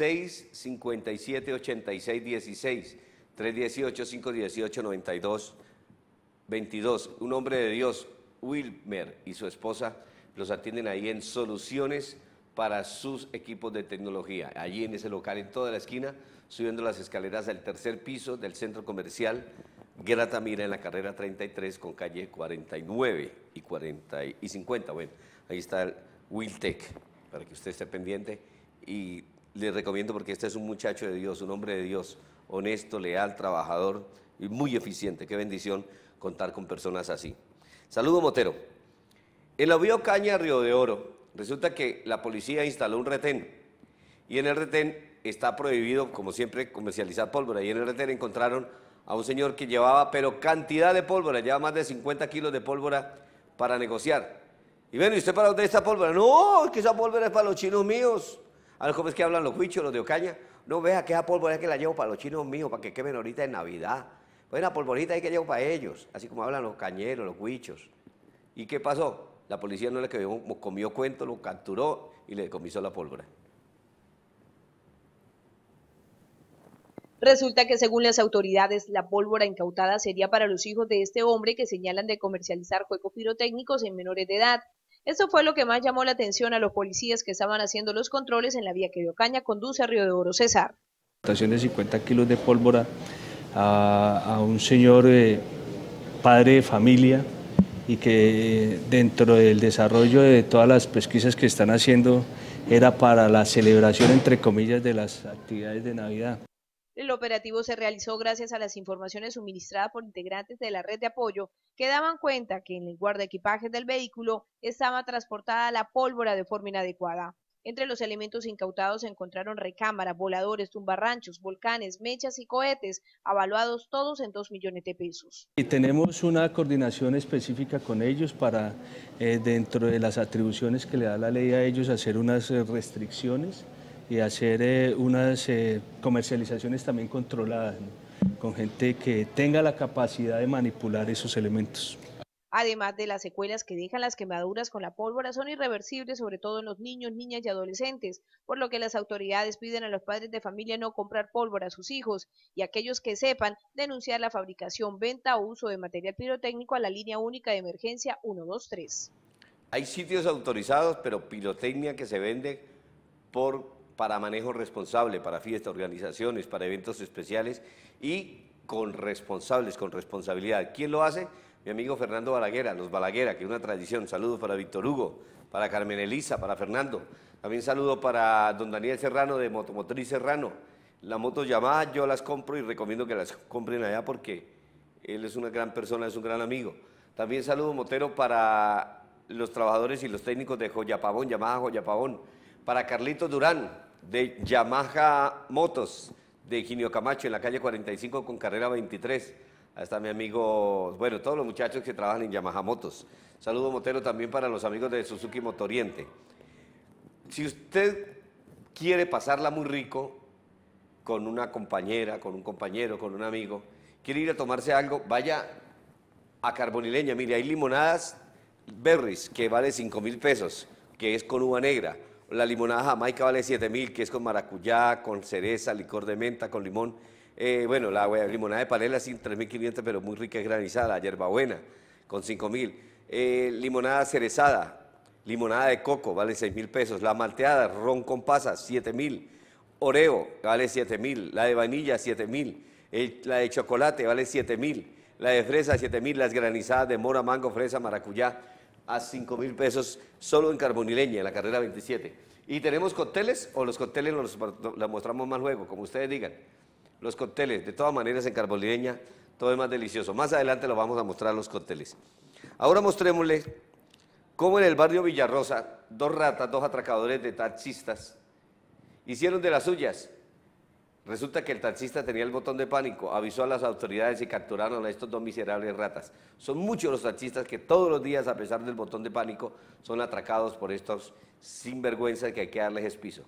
657-8616, 318-518-9222. Un hombre de Dios, Wilmer, y su esposa los atienden ahí en Soluciones para sus equipos de tecnología, allí en ese local, en toda la esquina, subiendo las escaleras del 3er piso del centro comercial Gratamira, en la carrera 33 con calle 49 y 50. Bueno, ahí está el Wiltec, para que usted esté pendiente, y le recomiendo porque este es un muchacho de Dios, un hombre de Dios, honesto, leal, trabajador y muy eficiente. Qué bendición contar con personas así. Saludo Motero. En la vía Ocaña, Río de Oro, resulta que la policía instaló un retén y en el retén está prohibido, como siempre, comercializar pólvora, y en el retén encontraron a un señor que llevaba, pero cantidad de pólvora, llevaba más de 50 kilos de pólvora para negociar. Y bueno, ¿y usted para dónde está pólvora? No, es que esa pólvora es para los chinos míos. A los jóvenes que hablan los huichos, los de Ocaña, no, vea que esa pólvora es que la llevo para los chinos míos, para que quemen ahorita en Navidad. Pues la polvorita hay que llevo para ellos, así como hablan los cañeros, los huichos. ¿Y qué pasó? La policía no le comió cuento, lo capturó y le decomisó la pólvora. Resulta que según las autoridades, la pólvora incautada sería para los hijos de este hombre que señalan de comercializar juegos pirotécnicos en menores de edad. Esto fue lo que más llamó la atención a los policías que estaban haciendo los controles en la vía que de Ocaña conduce a Río de Oro. César. De 50 kilos de pólvora a un señor padre de familia y que dentro del desarrollo de todas las pesquisas que están haciendo era para la celebración, entre comillas, de las actividades de Navidad. El operativo se realizó gracias a las informaciones suministradas por integrantes de la red de apoyo que daban cuenta que en el guardaequipajes del vehículo estaba transportada la pólvora de forma inadecuada. Entre los elementos incautados se encontraron recámaras, voladores, tumbarranchos, volcanes, mechas y cohetes, avaluados todos en 2 millones de pesos. Y tenemos una coordinación específica con ellos para, dentro de las atribuciones que le da la ley a ellos, hacer unas restricciones y hacer unas comercializaciones también controladas, ¿no?, con gente que tenga la capacidad de manipular esos elementos. Además de las secuelas que dejan las quemaduras con la pólvora son irreversibles, sobre todo en los niños, niñas y adolescentes, por lo que las autoridades piden a los padres de familia no comprar pólvora a sus hijos y aquellos que sepan denunciar la fabricación, venta o uso de material pirotécnico a la línea única de emergencia 123. Hay sitios autorizados, pero pirotecnia que se vende para manejo responsable, para fiestas, organizaciones, para eventos especiales y con responsables, con responsabilidad. ¿Quién lo hace? Mi amigo Fernando Balaguera, los Balaguera, que es una tradición. Saludos para Víctor Hugo, para Carmen Elisa, para Fernando. También saludo para don Daniel Serrano de Motomotriz Serrano. Las motos Yamaha yo las compro y recomiendo que las compren allá porque él es una gran persona, es un gran amigo. También saludo motero para los trabajadores y los técnicos de Joyapavón, Yamaha Joyapavón. Para Carlitos Durán, de Yamaha Motos, de Ginio Camacho, en la calle 45 con carrera 23. Ahí está mi amigo, bueno, todos los muchachos que trabajan en Yamaha Motos. Saludo motero también para los amigos de Suzuki Motoriente. Si usted quiere pasarla muy rico con una compañera, con un compañero, con un amigo, quiere ir a tomarse algo, vaya a Carbonileña. Mire, hay limonadas Berries que vale 5.000 pesos, que es con uva negra. La limonada Jamaica vale 7.000, que es con maracuyá, con cereza, licor de menta, con limón. Bueno, la limonada de panela sí, 3.500, pero muy rica y granizada. La hierbabuena, con 5.000. Limonada cerezada, limonada de coco, vale 6.000 pesos. La malteada, ron con pasas, 7.000. Oreo, vale 7.000. La de vainilla, 7.000. La de chocolate, vale 7.000. La de fresa, 7.000. Las granizadas de mora, mango, fresa, maracuyá, a 5.000 pesos, solo en Carbonileña, en la carrera 27. ¿Y tenemos cócteles o los cócteles los mostramos más luego, como ustedes digan? Los cócteles, de todas maneras en Carbonileña todo es más delicioso. Más adelante lo vamos a mostrar los cócteles. Ahora mostrémosle cómo en el barrio Villarrosa, dos atracadores de taxistas, hicieron de las suyas. Resulta que el taxista tenía el botón de pánico, avisó a las autoridades y capturaron a estos dos miserables ratas. Son muchos los taxistas que todos los días, a pesar del botón de pánico, son atracados por estos sinvergüenzas que hay que darles piso.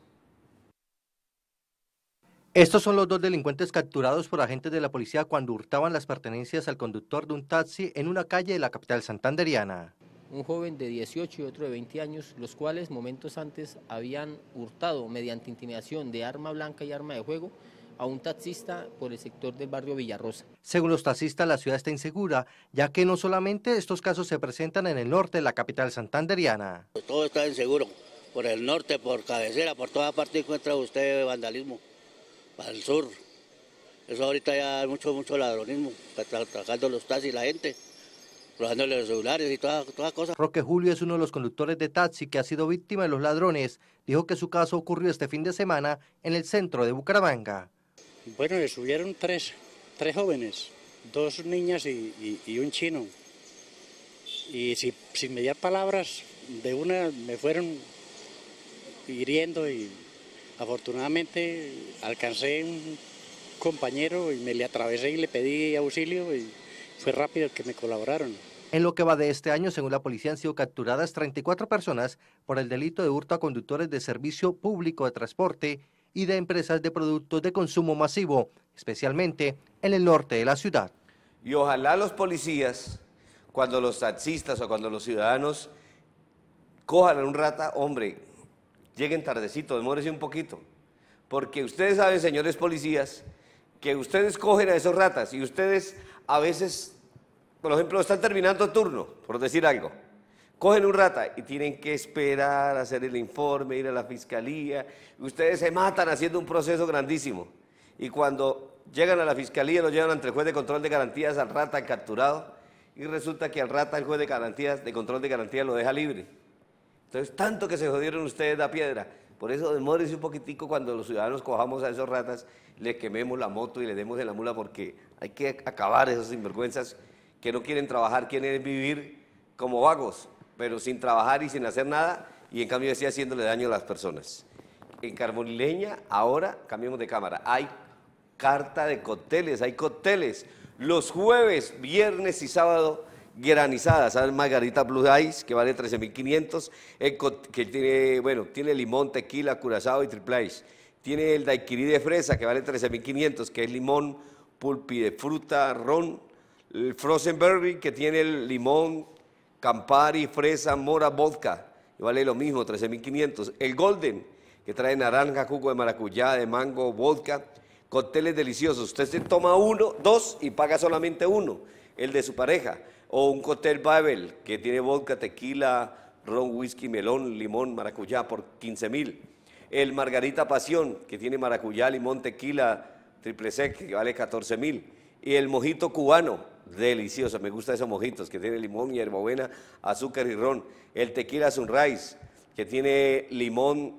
Estos son los dos delincuentes capturados por agentes de la policía cuando hurtaban las pertenencias al conductor de un taxi en una calle de la capital santandereana. Un joven de 18 y otro de 20 años, los cuales momentos antes habían hurtado mediante intimidación de arma blanca y arma de fuego a un taxista por el sector del barrio Villarrosa. Según los taxistas, la ciudad está insegura, ya que no solamente estos casos se presentan en el norte de la capital santandereana. Todo está inseguro, por el norte, por Cabecera, por toda parte encuentra usted vandalismo. Para el sur, eso ahorita ya hay mucho ladronismo, atracando los taxis la gente, robándole los celulares y todas cosas. Roque Julio es uno de los conductores de taxi que ha sido víctima de los ladrones. Dijo que su caso ocurrió este fin de semana en el centro de Bucaramanga. Bueno, le subieron tres jóvenes, 2 niñas y un chino. Y sin mediar palabras, de una me fueron hiriendo y afortunadamente alcancé un compañero y me le atravesé y le pedí auxilio y fue rápido que me colaboraron. En lo que va de este año, según la policía, han sido capturadas 34 personas por el delito de hurto a conductores de servicio público de transporte y de empresas de productos de consumo masivo, especialmente en el norte de la ciudad. Y ojalá los policías, cuando los taxistas o cuando los ciudadanos cojan a un rata, hombre, lleguen tardecito, demórese un poquito, porque ustedes saben, señores policías, que ustedes cogen a esos ratas y ustedes a veces, por ejemplo, están terminando turno, por decir algo. Cogen un rata y tienen que esperar a hacer el informe, ir a la fiscalía. Y ustedes se matan haciendo un proceso grandísimo. Y cuando llegan a la fiscalía, lo llevan ante el juez de control de garantías al rata capturado. Y resulta que al rata el juez de control de garantías lo deja libre. Entonces, tanto que se jodieron ustedes la piedra. Por eso demórese un poquitico cuando los ciudadanos cojamos a esos ratas, le quememos la moto y le demos en la mula, porque hay que acabar esos sinvergüenzas que no quieren trabajar, quieren vivir como vagos, pero sin trabajar y sin hacer nada, y en cambio decía haciéndole daño a las personas. En Carbonileña, ahora, cambiemos de cámara, hay carta de cócteles, hay cócteles. Los jueves, viernes y sábado, granizadas, ¿sabes? Margarita Blue Ice, que vale 13.500, que tiene, bueno, tiene limón, tequila, curazao y triple ice. Tiene el daiquiri de fresa, que vale 13.500, que es limón, pulpi de fruta, ron. El Frozen Berry, que tiene el limón, Campari, fresa, mora, vodka, y vale lo mismo, 13.500. El Golden, que trae naranja, jugo de maracuyá, de mango, vodka, cócteles deliciosos. Usted se toma uno, dos y paga solamente uno, el de su pareja. O un cóctel Babel, que tiene vodka, tequila, ron, whisky, melón, limón, maracuyá, por 15.000. El Margarita Pasión, que tiene maracuyá, limón, tequila, triple sec, que vale 14.000. Y el mojito cubano, delicioso, me gustan esos mojitos, que tiene limón, hierbabuena, azúcar y ron. El tequila Sunrise, que tiene limón,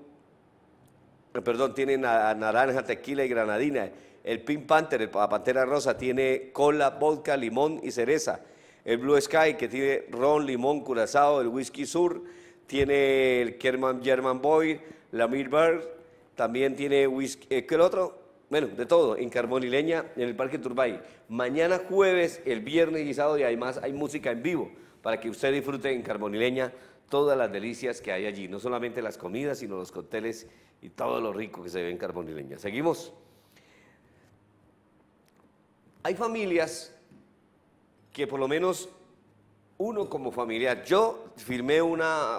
tiene naranja, tequila y granadina. El Pink Panther, la pantera rosa, tiene cola, vodka, limón y cereza. El Blue Sky, que tiene ron, limón, curazao. El Whisky Sur, tiene el German Boy, la Milberg, también tiene whisky, ¿qué el otro? Bueno, de todo, en Carbonileña, en el Parque Turbay. Mañana jueves, el viernes y sábado, y además hay música en vivo, para que usted disfrute en Carbonileña todas las delicias que hay allí, no solamente las comidas, sino los cócteles y todo lo rico que se ve en Carbonileña. Seguimos. Hay familias que por lo menos uno como familiar, yo firmé un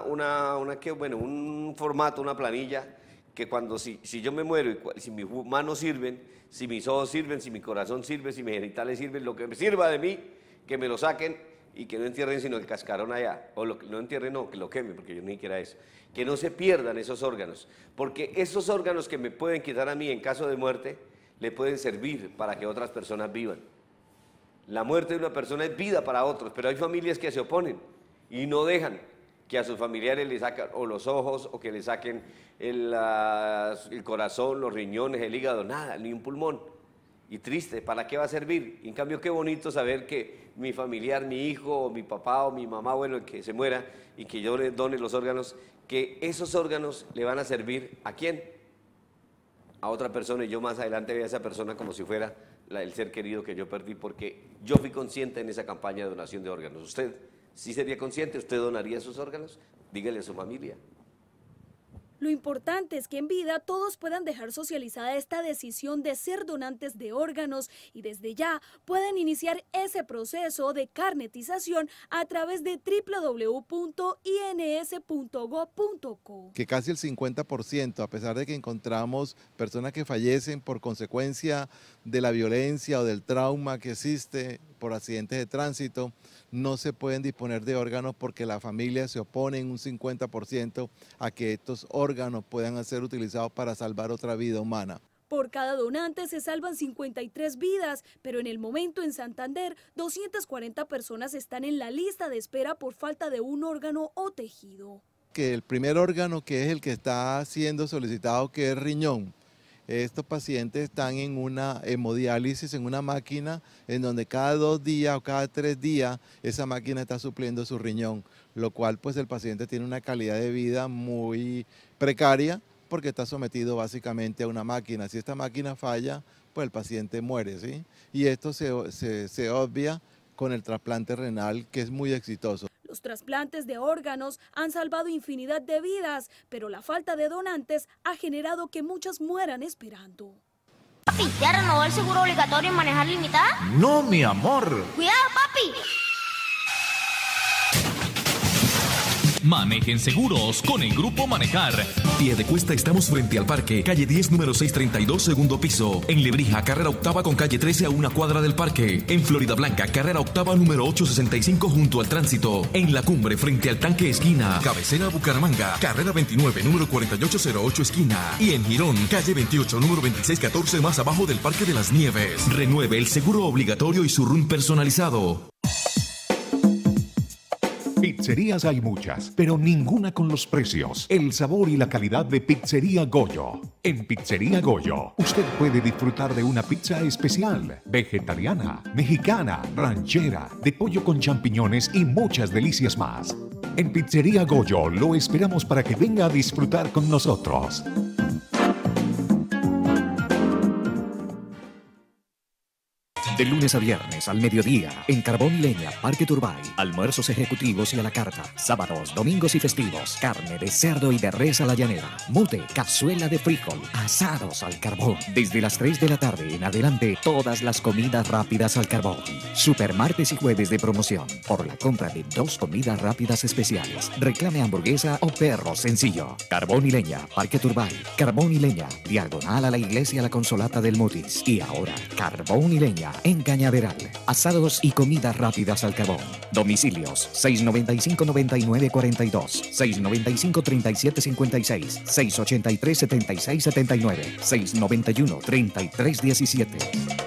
formato, una planilla, que cuando si yo me muero, y si mis manos sirven, si mis ojos sirven, si mi corazón sirve, si mis genitales sirven, lo que me sirva de mí, que me lo saquen y que no entierren sino el cascarón allá, o no entierren, no, que lo quemen, porque yo ni quiera eso, que no se pierdan esos órganos, porque esos órganos que me pueden quitar a mí en caso de muerte, le pueden servir para que otras personas vivan. La muerte de una persona es vida para otros, pero hay familias que se oponen y no dejan que a sus familiares le saquen o los ojos, o que le saquen el corazón, los riñones, el hígado, nada, ni un pulmón. Y triste, ¿para qué va a servir? En cambio, qué bonito saber que mi familiar, mi hijo, o mi papá, o mi mamá, bueno, el que se muera, y que yo le done los órganos, que esos órganos le van a servir ¿a quién? A otra persona, y yo más adelante veo a esa persona como si fuera el ser querido que yo perdí, porque yo fui consciente en esa campaña de donación de órganos. ¿Usted sí sería consciente? ¿Usted donaría sus órganos? Dígale a su familia. Lo importante es que en vida todos puedan dejar socializada esta decisión de ser donantes de órganos y desde ya pueden iniciar ese proceso de carnetización a través de www.ins.gov.co. Que casi el 50%, a pesar de que encontramos personas que fallecen por consecuencia de la violencia o del trauma que existe por accidentes de tránsito, no se pueden disponer de órganos porque la familia se opone en un 50% a que estos órganos puedan ser utilizados para salvar otra vida humana. Por cada donante se salvan 53 vidas, pero en el momento en Santander, 240 personas están en la lista de espera por falta de un órgano o tejido. Que el primer órgano, que es el que está siendo solicitado, que es riñón, estos pacientes están en una hemodiálisis, en una máquina en donde cada 2 días o cada 3 días esa máquina está supliendo su riñón, lo cual pues el paciente tiene una calidad de vida muy precaria porque está sometido básicamente a una máquina. Si esta máquina falla, pues el paciente muere, ¿sí? Y esto se obvia con el trasplante renal, que es muy exitoso. Los trasplantes de órganos han salvado infinidad de vidas, pero la falta de donantes ha generado que muchas mueran esperando. Papi, ¿ya renovó el seguro obligatorio en manejar limitada? No, mi amor. ¡Cuidado, papi! Manejen seguros con el Grupo Manejar. Piedecuesta estamos frente al parque, calle 10, número 632, segundo piso. En Lebrija, carrera octava con calle 13 a una cuadra del parque. En Florida Blanca, carrera octava número 865 junto al tránsito. En La Cumbre, frente al tanque esquina. Cabecera Bucaramanga, carrera 29, número 4808 esquina. Y en Girón, calle 28, número 2614 más abajo del Parque de las Nieves. Renueve el seguro obligatorio y su RUN personalizado. Pizzerías hay muchas, pero ninguna con los precios, el sabor y la calidad de Pizzería Goyo. En Pizzería Goyo, usted puede disfrutar de una pizza especial, vegetariana, mexicana, ranchera, de pollo con champiñones y muchas delicias más. En Pizzería Goyo lo esperamos para que venga a disfrutar con nosotros. De lunes a viernes al mediodía, en Carbón y Leña, Parque Turbay. Almuerzos ejecutivos y a la carta. Sábados, domingos y festivos. Carne de cerdo y de res a la llanera. Mute, cazuela de frijol. Asados al carbón. Desde las 3 de la tarde en adelante, todas las comidas rápidas al carbón. Supermartes y jueves de promoción. Por la compra de 2 comidas rápidas especiales. Reclame hamburguesa o perro sencillo. Carbón y Leña, Parque Turbay. Carbón y Leña, diagonal a la iglesia La Consolata del Mutis. Y ahora, Carbón y Leña en Cañaveral. Asados y comidas rápidas al carbón. Domicilios 695-9942, 695-3756, 683-7679, 691-3317.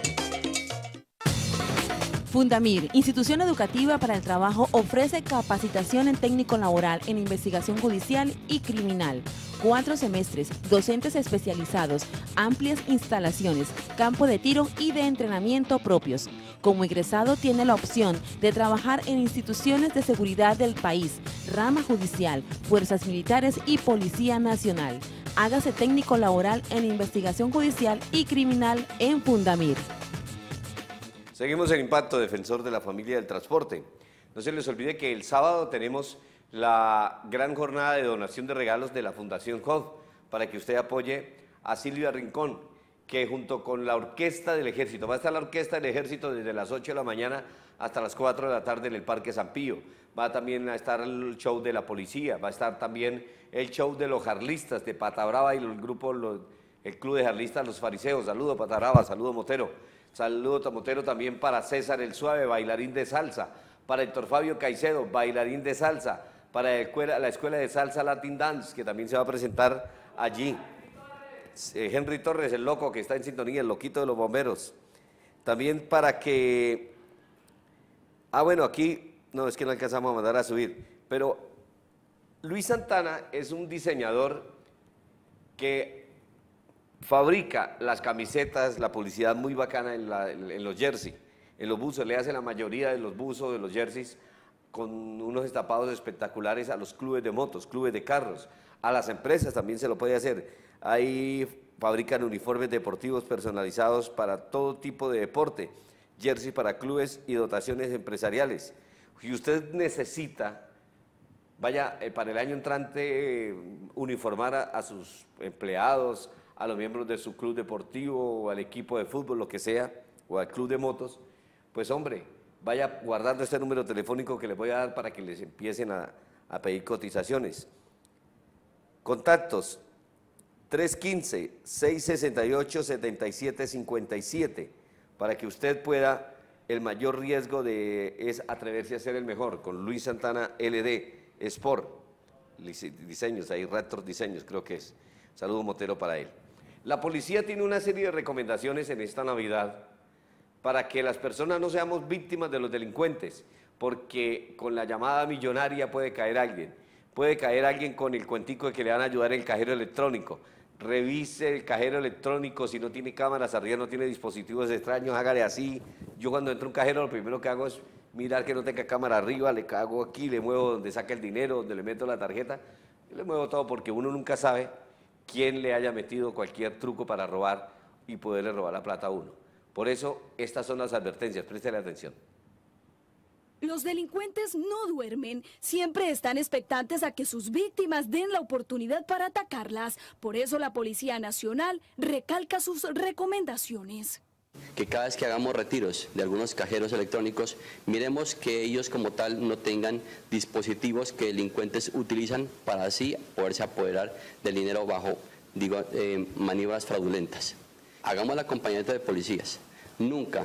Fundamir, institución educativa para el trabajo, ofrece capacitación en técnico laboral, en investigación judicial y criminal. 4 semestres, docentes especializados, amplias instalaciones, campo de tiro y de entrenamiento propios. Como egresado tiene la opción de trabajar en instituciones de seguridad del país, rama judicial, fuerzas militares y Policía Nacional. Hágase técnico laboral en investigación judicial y criminal en Fundamir. Seguimos en Impacto, defensor de la familia del transporte. No se les olvide que el sábado tenemos la gran jornada de donación de regalos de la Fundación JOV para que usted apoye a Silvia Rincón, que junto con la Orquesta del Ejército, va a estar la Orquesta del Ejército desde las 8 de la mañana hasta las 4 de la tarde en el Parque San Pío. Va también a estar el show de la policía, va a estar también el show de los jarlistas de Pata Brava y el grupo, el club de jarlistas Los Fariseos. Saludo Pata Brava, saludo Motero. Saludo Motero también para César el Suave, bailarín de salsa, para Héctor Fabio Caicedo, bailarín de salsa, para la Escuela de Salsa Latin Dance, que también se va a presentar allí. Henry Torres, el loco que está en sintonía, el loquito de los bomberos. También para que... bueno, aquí, no, es que no alcanzamos a mandar a subir, pero Luis Santana es un diseñador que fabrica las camisetas, la publicidad muy bacana en los jerseys, en los buzos, le hace la mayoría de los buzos, de los jerseys, con unos estampados espectaculares a los clubes de motos, clubes de carros, a las empresas también se lo puede hacer. Ahí fabrican uniformes deportivos personalizados para todo tipo de deporte, jersey para clubes y dotaciones empresariales. Si usted necesita, vaya para el año entrante uniformar a sus empleados, a los miembros de su club deportivo o al equipo de fútbol, lo que sea, o al club de motos, pues hombre, vaya guardando este número telefónico que les voy a dar para que les empiecen a pedir cotizaciones. Contactos 315-668-7757 para que usted pueda, el mayor riesgo es atreverse a ser el mejor, con Luis Santana LD Sport, diseños, ahí Raptor Diseños creo que es. Saludo Motero para él. La policía tiene una serie de recomendaciones en esta Navidad para que las personas no seamos víctimas de los delincuentes, porque con la llamada millonaria puede caer alguien con el cuentico de que le van a ayudar el cajero electrónico. Revise el cajero electrónico, si no tiene cámaras arriba, no tiene dispositivos extraños, hágale así. Yo cuando entro a un cajero lo primero que hago es mirar que no tenga cámara arriba, le cago aquí, le muevo donde saca el dinero, donde le meto la tarjeta, le muevo todo porque uno nunca sabe quién le haya metido cualquier truco para robar y poderle robar la plata a uno. Por eso, estas son las advertencias, préstele atención. Los delincuentes no duermen, siempre están expectantes a que sus víctimas den la oportunidad para atacarlas. Por eso la Policía Nacional recalca sus recomendaciones. Que cada vez que hagamos retiros de algunos cajeros electrónicos, miremos que ellos como tal no tengan dispositivos que delincuentes utilizan para así poderse apoderar del dinero bajo, maniobras fraudulentas. Hagamos el acompañamiento de policías. Nunca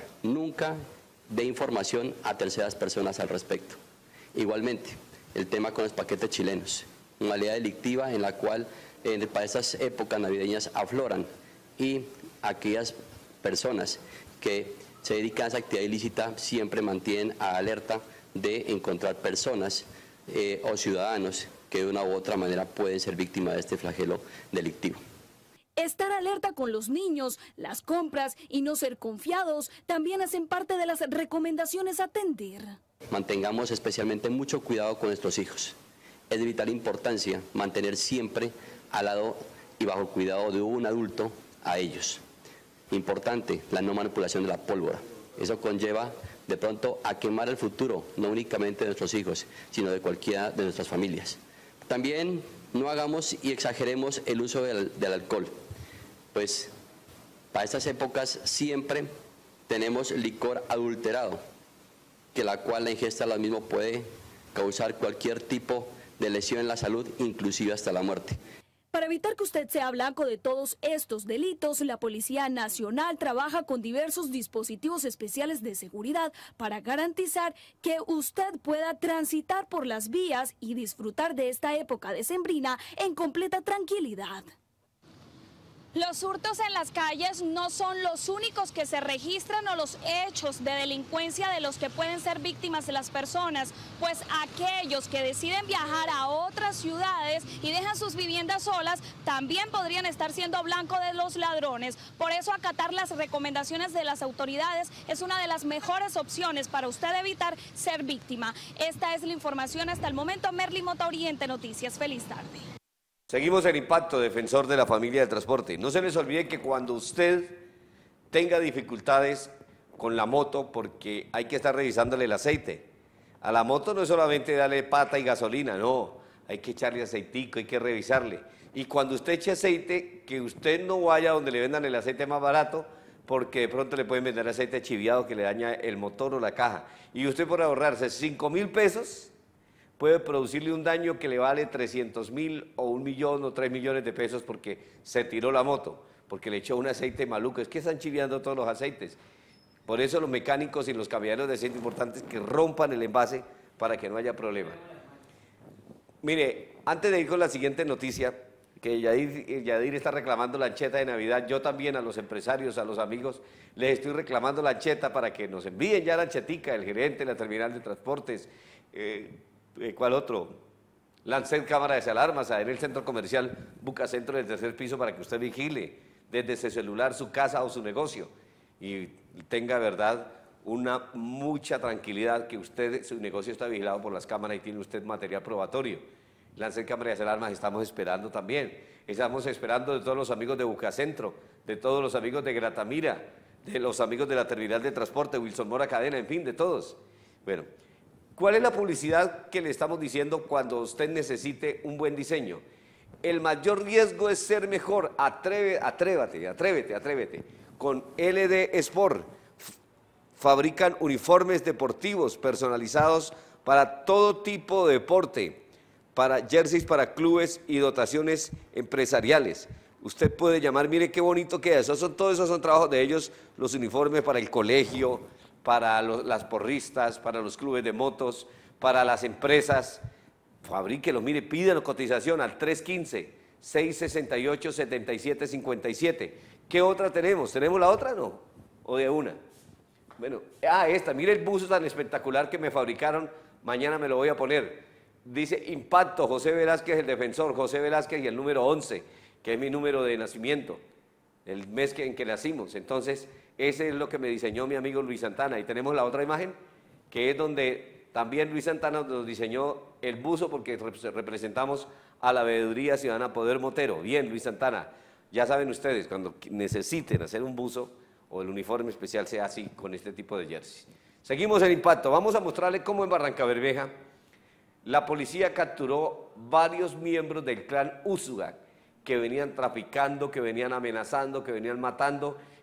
dé información a terceras personas al respecto. Igualmente, el tema con los paquetes chilenos, modalidad delictiva en la cual para estas épocas navideñas afloran, y aquellas personas que se dedican a esa actividad ilícita siempre mantienen a alerta de encontrar personas o ciudadanos que de una u otra manera pueden ser víctimas de este flagelo delictivo. Estar alerta con los niños, las compras y no ser confiados también hacen parte de las recomendaciones a atender. Mantengamos especialmente mucho cuidado con nuestros hijos. Es de vital importancia mantener siempre al lado y bajo el cuidado de un adulto a ellos. Importante, la no manipulación de la pólvora. Eso conlleva de pronto a quemar el futuro, no únicamente de nuestros hijos, sino de cualquiera de nuestras familias. También no hagamos y exageremos el uso del alcohol, pues para estas épocas siempre tenemos licor adulterado, que la cual la ingesta de lo mismo puede causar cualquier tipo de lesión en la salud, inclusive hasta la muerte. Para evitar que usted sea blanco de todos estos delitos, la Policía Nacional trabaja con diversos dispositivos especiales de seguridad para garantizar que usted pueda transitar por las vías y disfrutar de esta época decembrina en completa tranquilidad. Los hurtos en las calles no son los únicos que se registran o los hechos de delincuencia de los que pueden ser víctimas de las personas, pues aquellos que deciden viajar a otras ciudades y dejan sus viviendas solas también podrían estar siendo blanco de los ladrones. Por eso acatar las recomendaciones de las autoridades es una de las mejores opciones para usted evitar ser víctima. Esta es la información hasta el momento. Merly Mota, Oriente Noticias. Feliz tarde. Seguimos en Impacto, defensor de la familia del transporte. No se les olvide que cuando usted tenga dificultades con la moto, porque hay que estar revisándole el aceite. A la moto no es solamente darle pata y gasolina, no. Hay que echarle aceitico, hay que revisarle. Y cuando usted eche aceite, que usted no vaya donde le vendan el aceite más barato, porque de pronto le pueden vender aceite chiviado que le daña el motor o la caja. Y usted por ahorrarse 5.000 pesos... puede producirle un daño que le vale 300.000 o 1 millón o 3 millones de pesos porque se tiró la moto, porque le echó un aceite maluco. Es que están chiviando todos los aceites. Por eso los mecánicos y los camioneros de aceite importantes que rompan el envase para que no haya problema. Mire, antes de ir con la siguiente noticia, que Yadir está reclamando la ancheta de Navidad, yo también a los empresarios, a los amigos, les estoy reclamando la ancheta para que nos envíen ya la anchetica, el gerente de la terminal de transportes, ¿cuál otro? Lancet cámaras de alarmas en el centro comercial Bucacentro del tercer piso para que usted vigile desde su celular su casa o su negocio y tenga, verdad, mucha tranquilidad que su negocio está vigilado por las cámaras y tiene usted material probatorio. Lancet cámaras de alarmas estamos esperando también. Estamos esperando de todos los amigos de Bucacentro, de todos los amigos de Gratamira, de los amigos de la terminal de transporte, Wilson Mora Cadena, en fin, de todos. Bueno, ¿cuál es la publicidad que le estamos diciendo cuando usted necesite un buen diseño? El mayor riesgo es ser mejor. Atrévete. Con LD Sport fabrican uniformes deportivos personalizados para todo tipo de deporte, para jerseys para clubes y dotaciones empresariales. Usted puede llamar, mire qué bonito que es. Todos esos son trabajos de ellos, los uniformes para el colegio, para las porristas, para los clubes de motos, para las empresas. Fabríquelo, mire, pídelo cotización al 315-668-7757. ¿Qué otra tenemos? ¿Tenemos la otra? No, o de una. Bueno, esta, mire el buzo tan espectacular que me fabricaron, mañana me lo voy a poner. Dice Impacto, José Velázquez, el defensor, José Velázquez y el número 11, que es mi número de nacimiento, el mes en que nacimos. Entonces, ese es lo que me diseñó mi amigo Luis Santana. Y tenemos la otra imagen, que es donde también Luis Santana nos diseñó el buzo, porque representamos a la Veeduría Ciudadana Poder Motero. Bien, Luis Santana, ya saben ustedes, cuando necesiten hacer un buzo o el uniforme especial sea así, con este tipo de jersey. Seguimos en Impacto. Vamos a mostrarle cómo en Barrancabermeja la policía capturó varios miembros del clan Úsuga que venían traficando, que venían amenazando, que venían matando,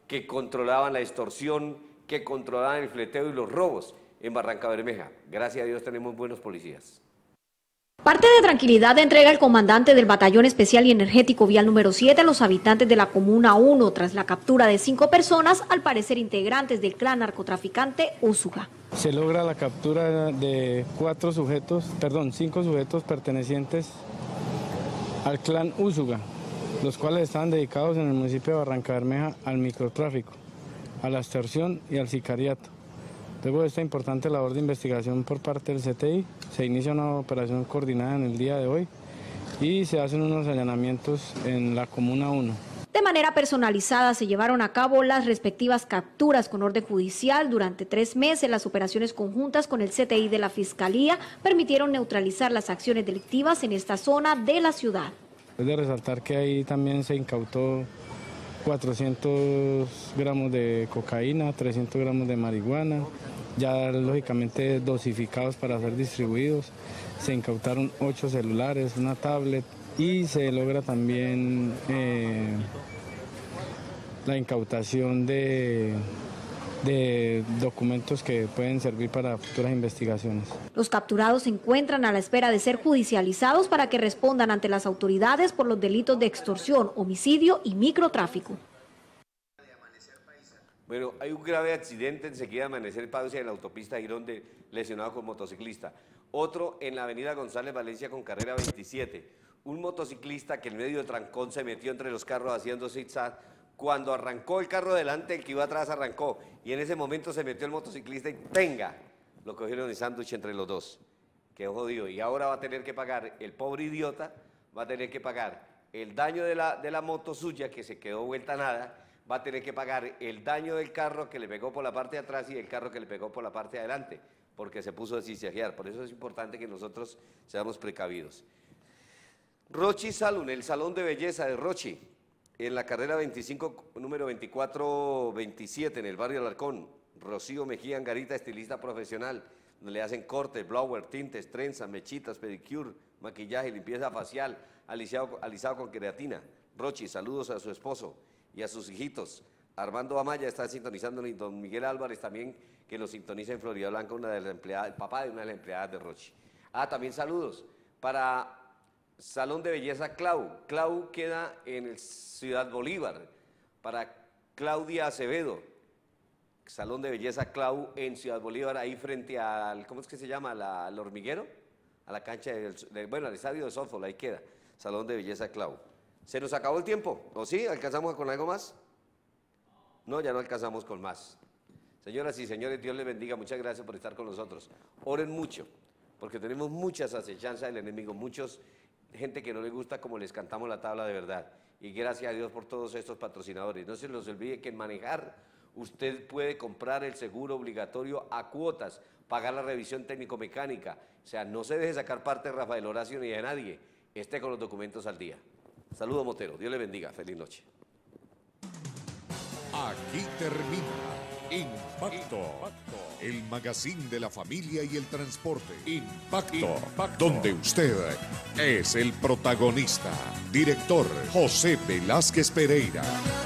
que controlaban la extorsión, que controlaban el fleteo y los robos en Barranca Bermeja. Gracias a Dios tenemos buenos policías. Parte de tranquilidad entrega el comandante del Batallón Especial y Energético Vial número 7 a los habitantes de la Comuna 1 tras la captura de 5 personas, al parecer integrantes del clan narcotraficante Úsuga. Se logra la captura de 5 sujetos pertenecientes al clan Úsuga, los cuales estaban dedicados en el municipio de Barranca Bermeja al microtráfico, a la extorsión y al sicariato. Luego de esta importante labor de investigación por parte del CTI, se inicia una operación coordinada en el día de hoy y se hacen unos allanamientos en la Comuna 1. De manera personalizada se llevaron a cabo las respectivas capturas con orden judicial. Durante 3 meses, las operaciones conjuntas con el CTI de la Fiscalía permitieron neutralizar las acciones delictivas en esta zona de la ciudad. Es de resaltar que ahí también se incautó 400 gramos de cocaína, 300 gramos de marihuana, ya lógicamente dosificados para ser distribuidos. Se incautaron 8 celulares, una tablet y se logra también la incautación de documentos que pueden servir para futuras investigaciones. Los capturados se encuentran a la espera de ser judicializados para que respondan ante las autoridades por los delitos de extorsión, homicidio y microtráfico. Bueno, hay un grave accidente enseguida de Amanecer Paisa en la autopista Girón de lesionado con motociclista. Otro en la avenida González Valencia con carrera 27. Un motociclista que en medio de trancón se metió entre los carros haciendo zigzag. Cuando arrancó el carro delante, el que iba atrás arrancó. Y en ese momento se metió el motociclista y ¡tenga! Lo cogieron de sándwich entre los dos. Quedó jodido. Y ahora va a tener que pagar, el pobre idiota, va a tener que pagar el daño de la moto suya, que se quedó vuelta a nada, va a tener que pagar el daño del carro que le pegó por la parte de atrás y el carro que le pegó por la parte de adelante, porque se puso a zigzaguear. Por eso es importante que nosotros seamos precavidos. Rochi Salon, el salón de belleza de Rochi, en la carrera 25, número 2427, en el barrio Alarcón. Rocío Mejía Angarita, estilista profesional, donde le hacen corte, blower, tintes, trenzas, mechitas, pedicure, maquillaje, limpieza facial, alisado con creatina. Rochi, saludos a su esposo y a sus hijitos. Armando Amaya está sintonizando, y don Miguel Álvarez también, que nos sintoniza en Florida Blanca, una de las empleadas, el papá de una de las empleadas de Rochi. También saludos para Salón de Belleza Clau. Clau queda en el Ciudad Bolívar. Para Claudia Acevedo, Salón de Belleza Clau en Ciudad Bolívar, ahí frente al, ¿cómo es que se llama? Al hormiguero, a la cancha, al estadio de softball, ahí queda, Salón de Belleza Clau. ¿Se nos acabó el tiempo? ¿O sí? ¿Alcanzamos con algo más? No, ya no alcanzamos con más. Señoras y señores, Dios les bendiga, muchas gracias por estar con nosotros. Oren mucho, porque tenemos muchas acechanzas del enemigo, gente que no le gusta como les cantamos la tabla de verdad. Y gracias a Dios por todos estos patrocinadores. No se les olvide que en manejar usted puede comprar el seguro obligatorio a cuotas, pagar la revisión técnico-mecánica. O sea, no se deje sacar parte de Rafael Horacio ni de nadie. Esté con los documentos al día. Saludos, Motero. Dios le bendiga. Feliz noche. Aquí termina Impacto, el magazine de la familia y el transporte. Impacto, donde usted es el protagonista. Director José Velázquez Pereira.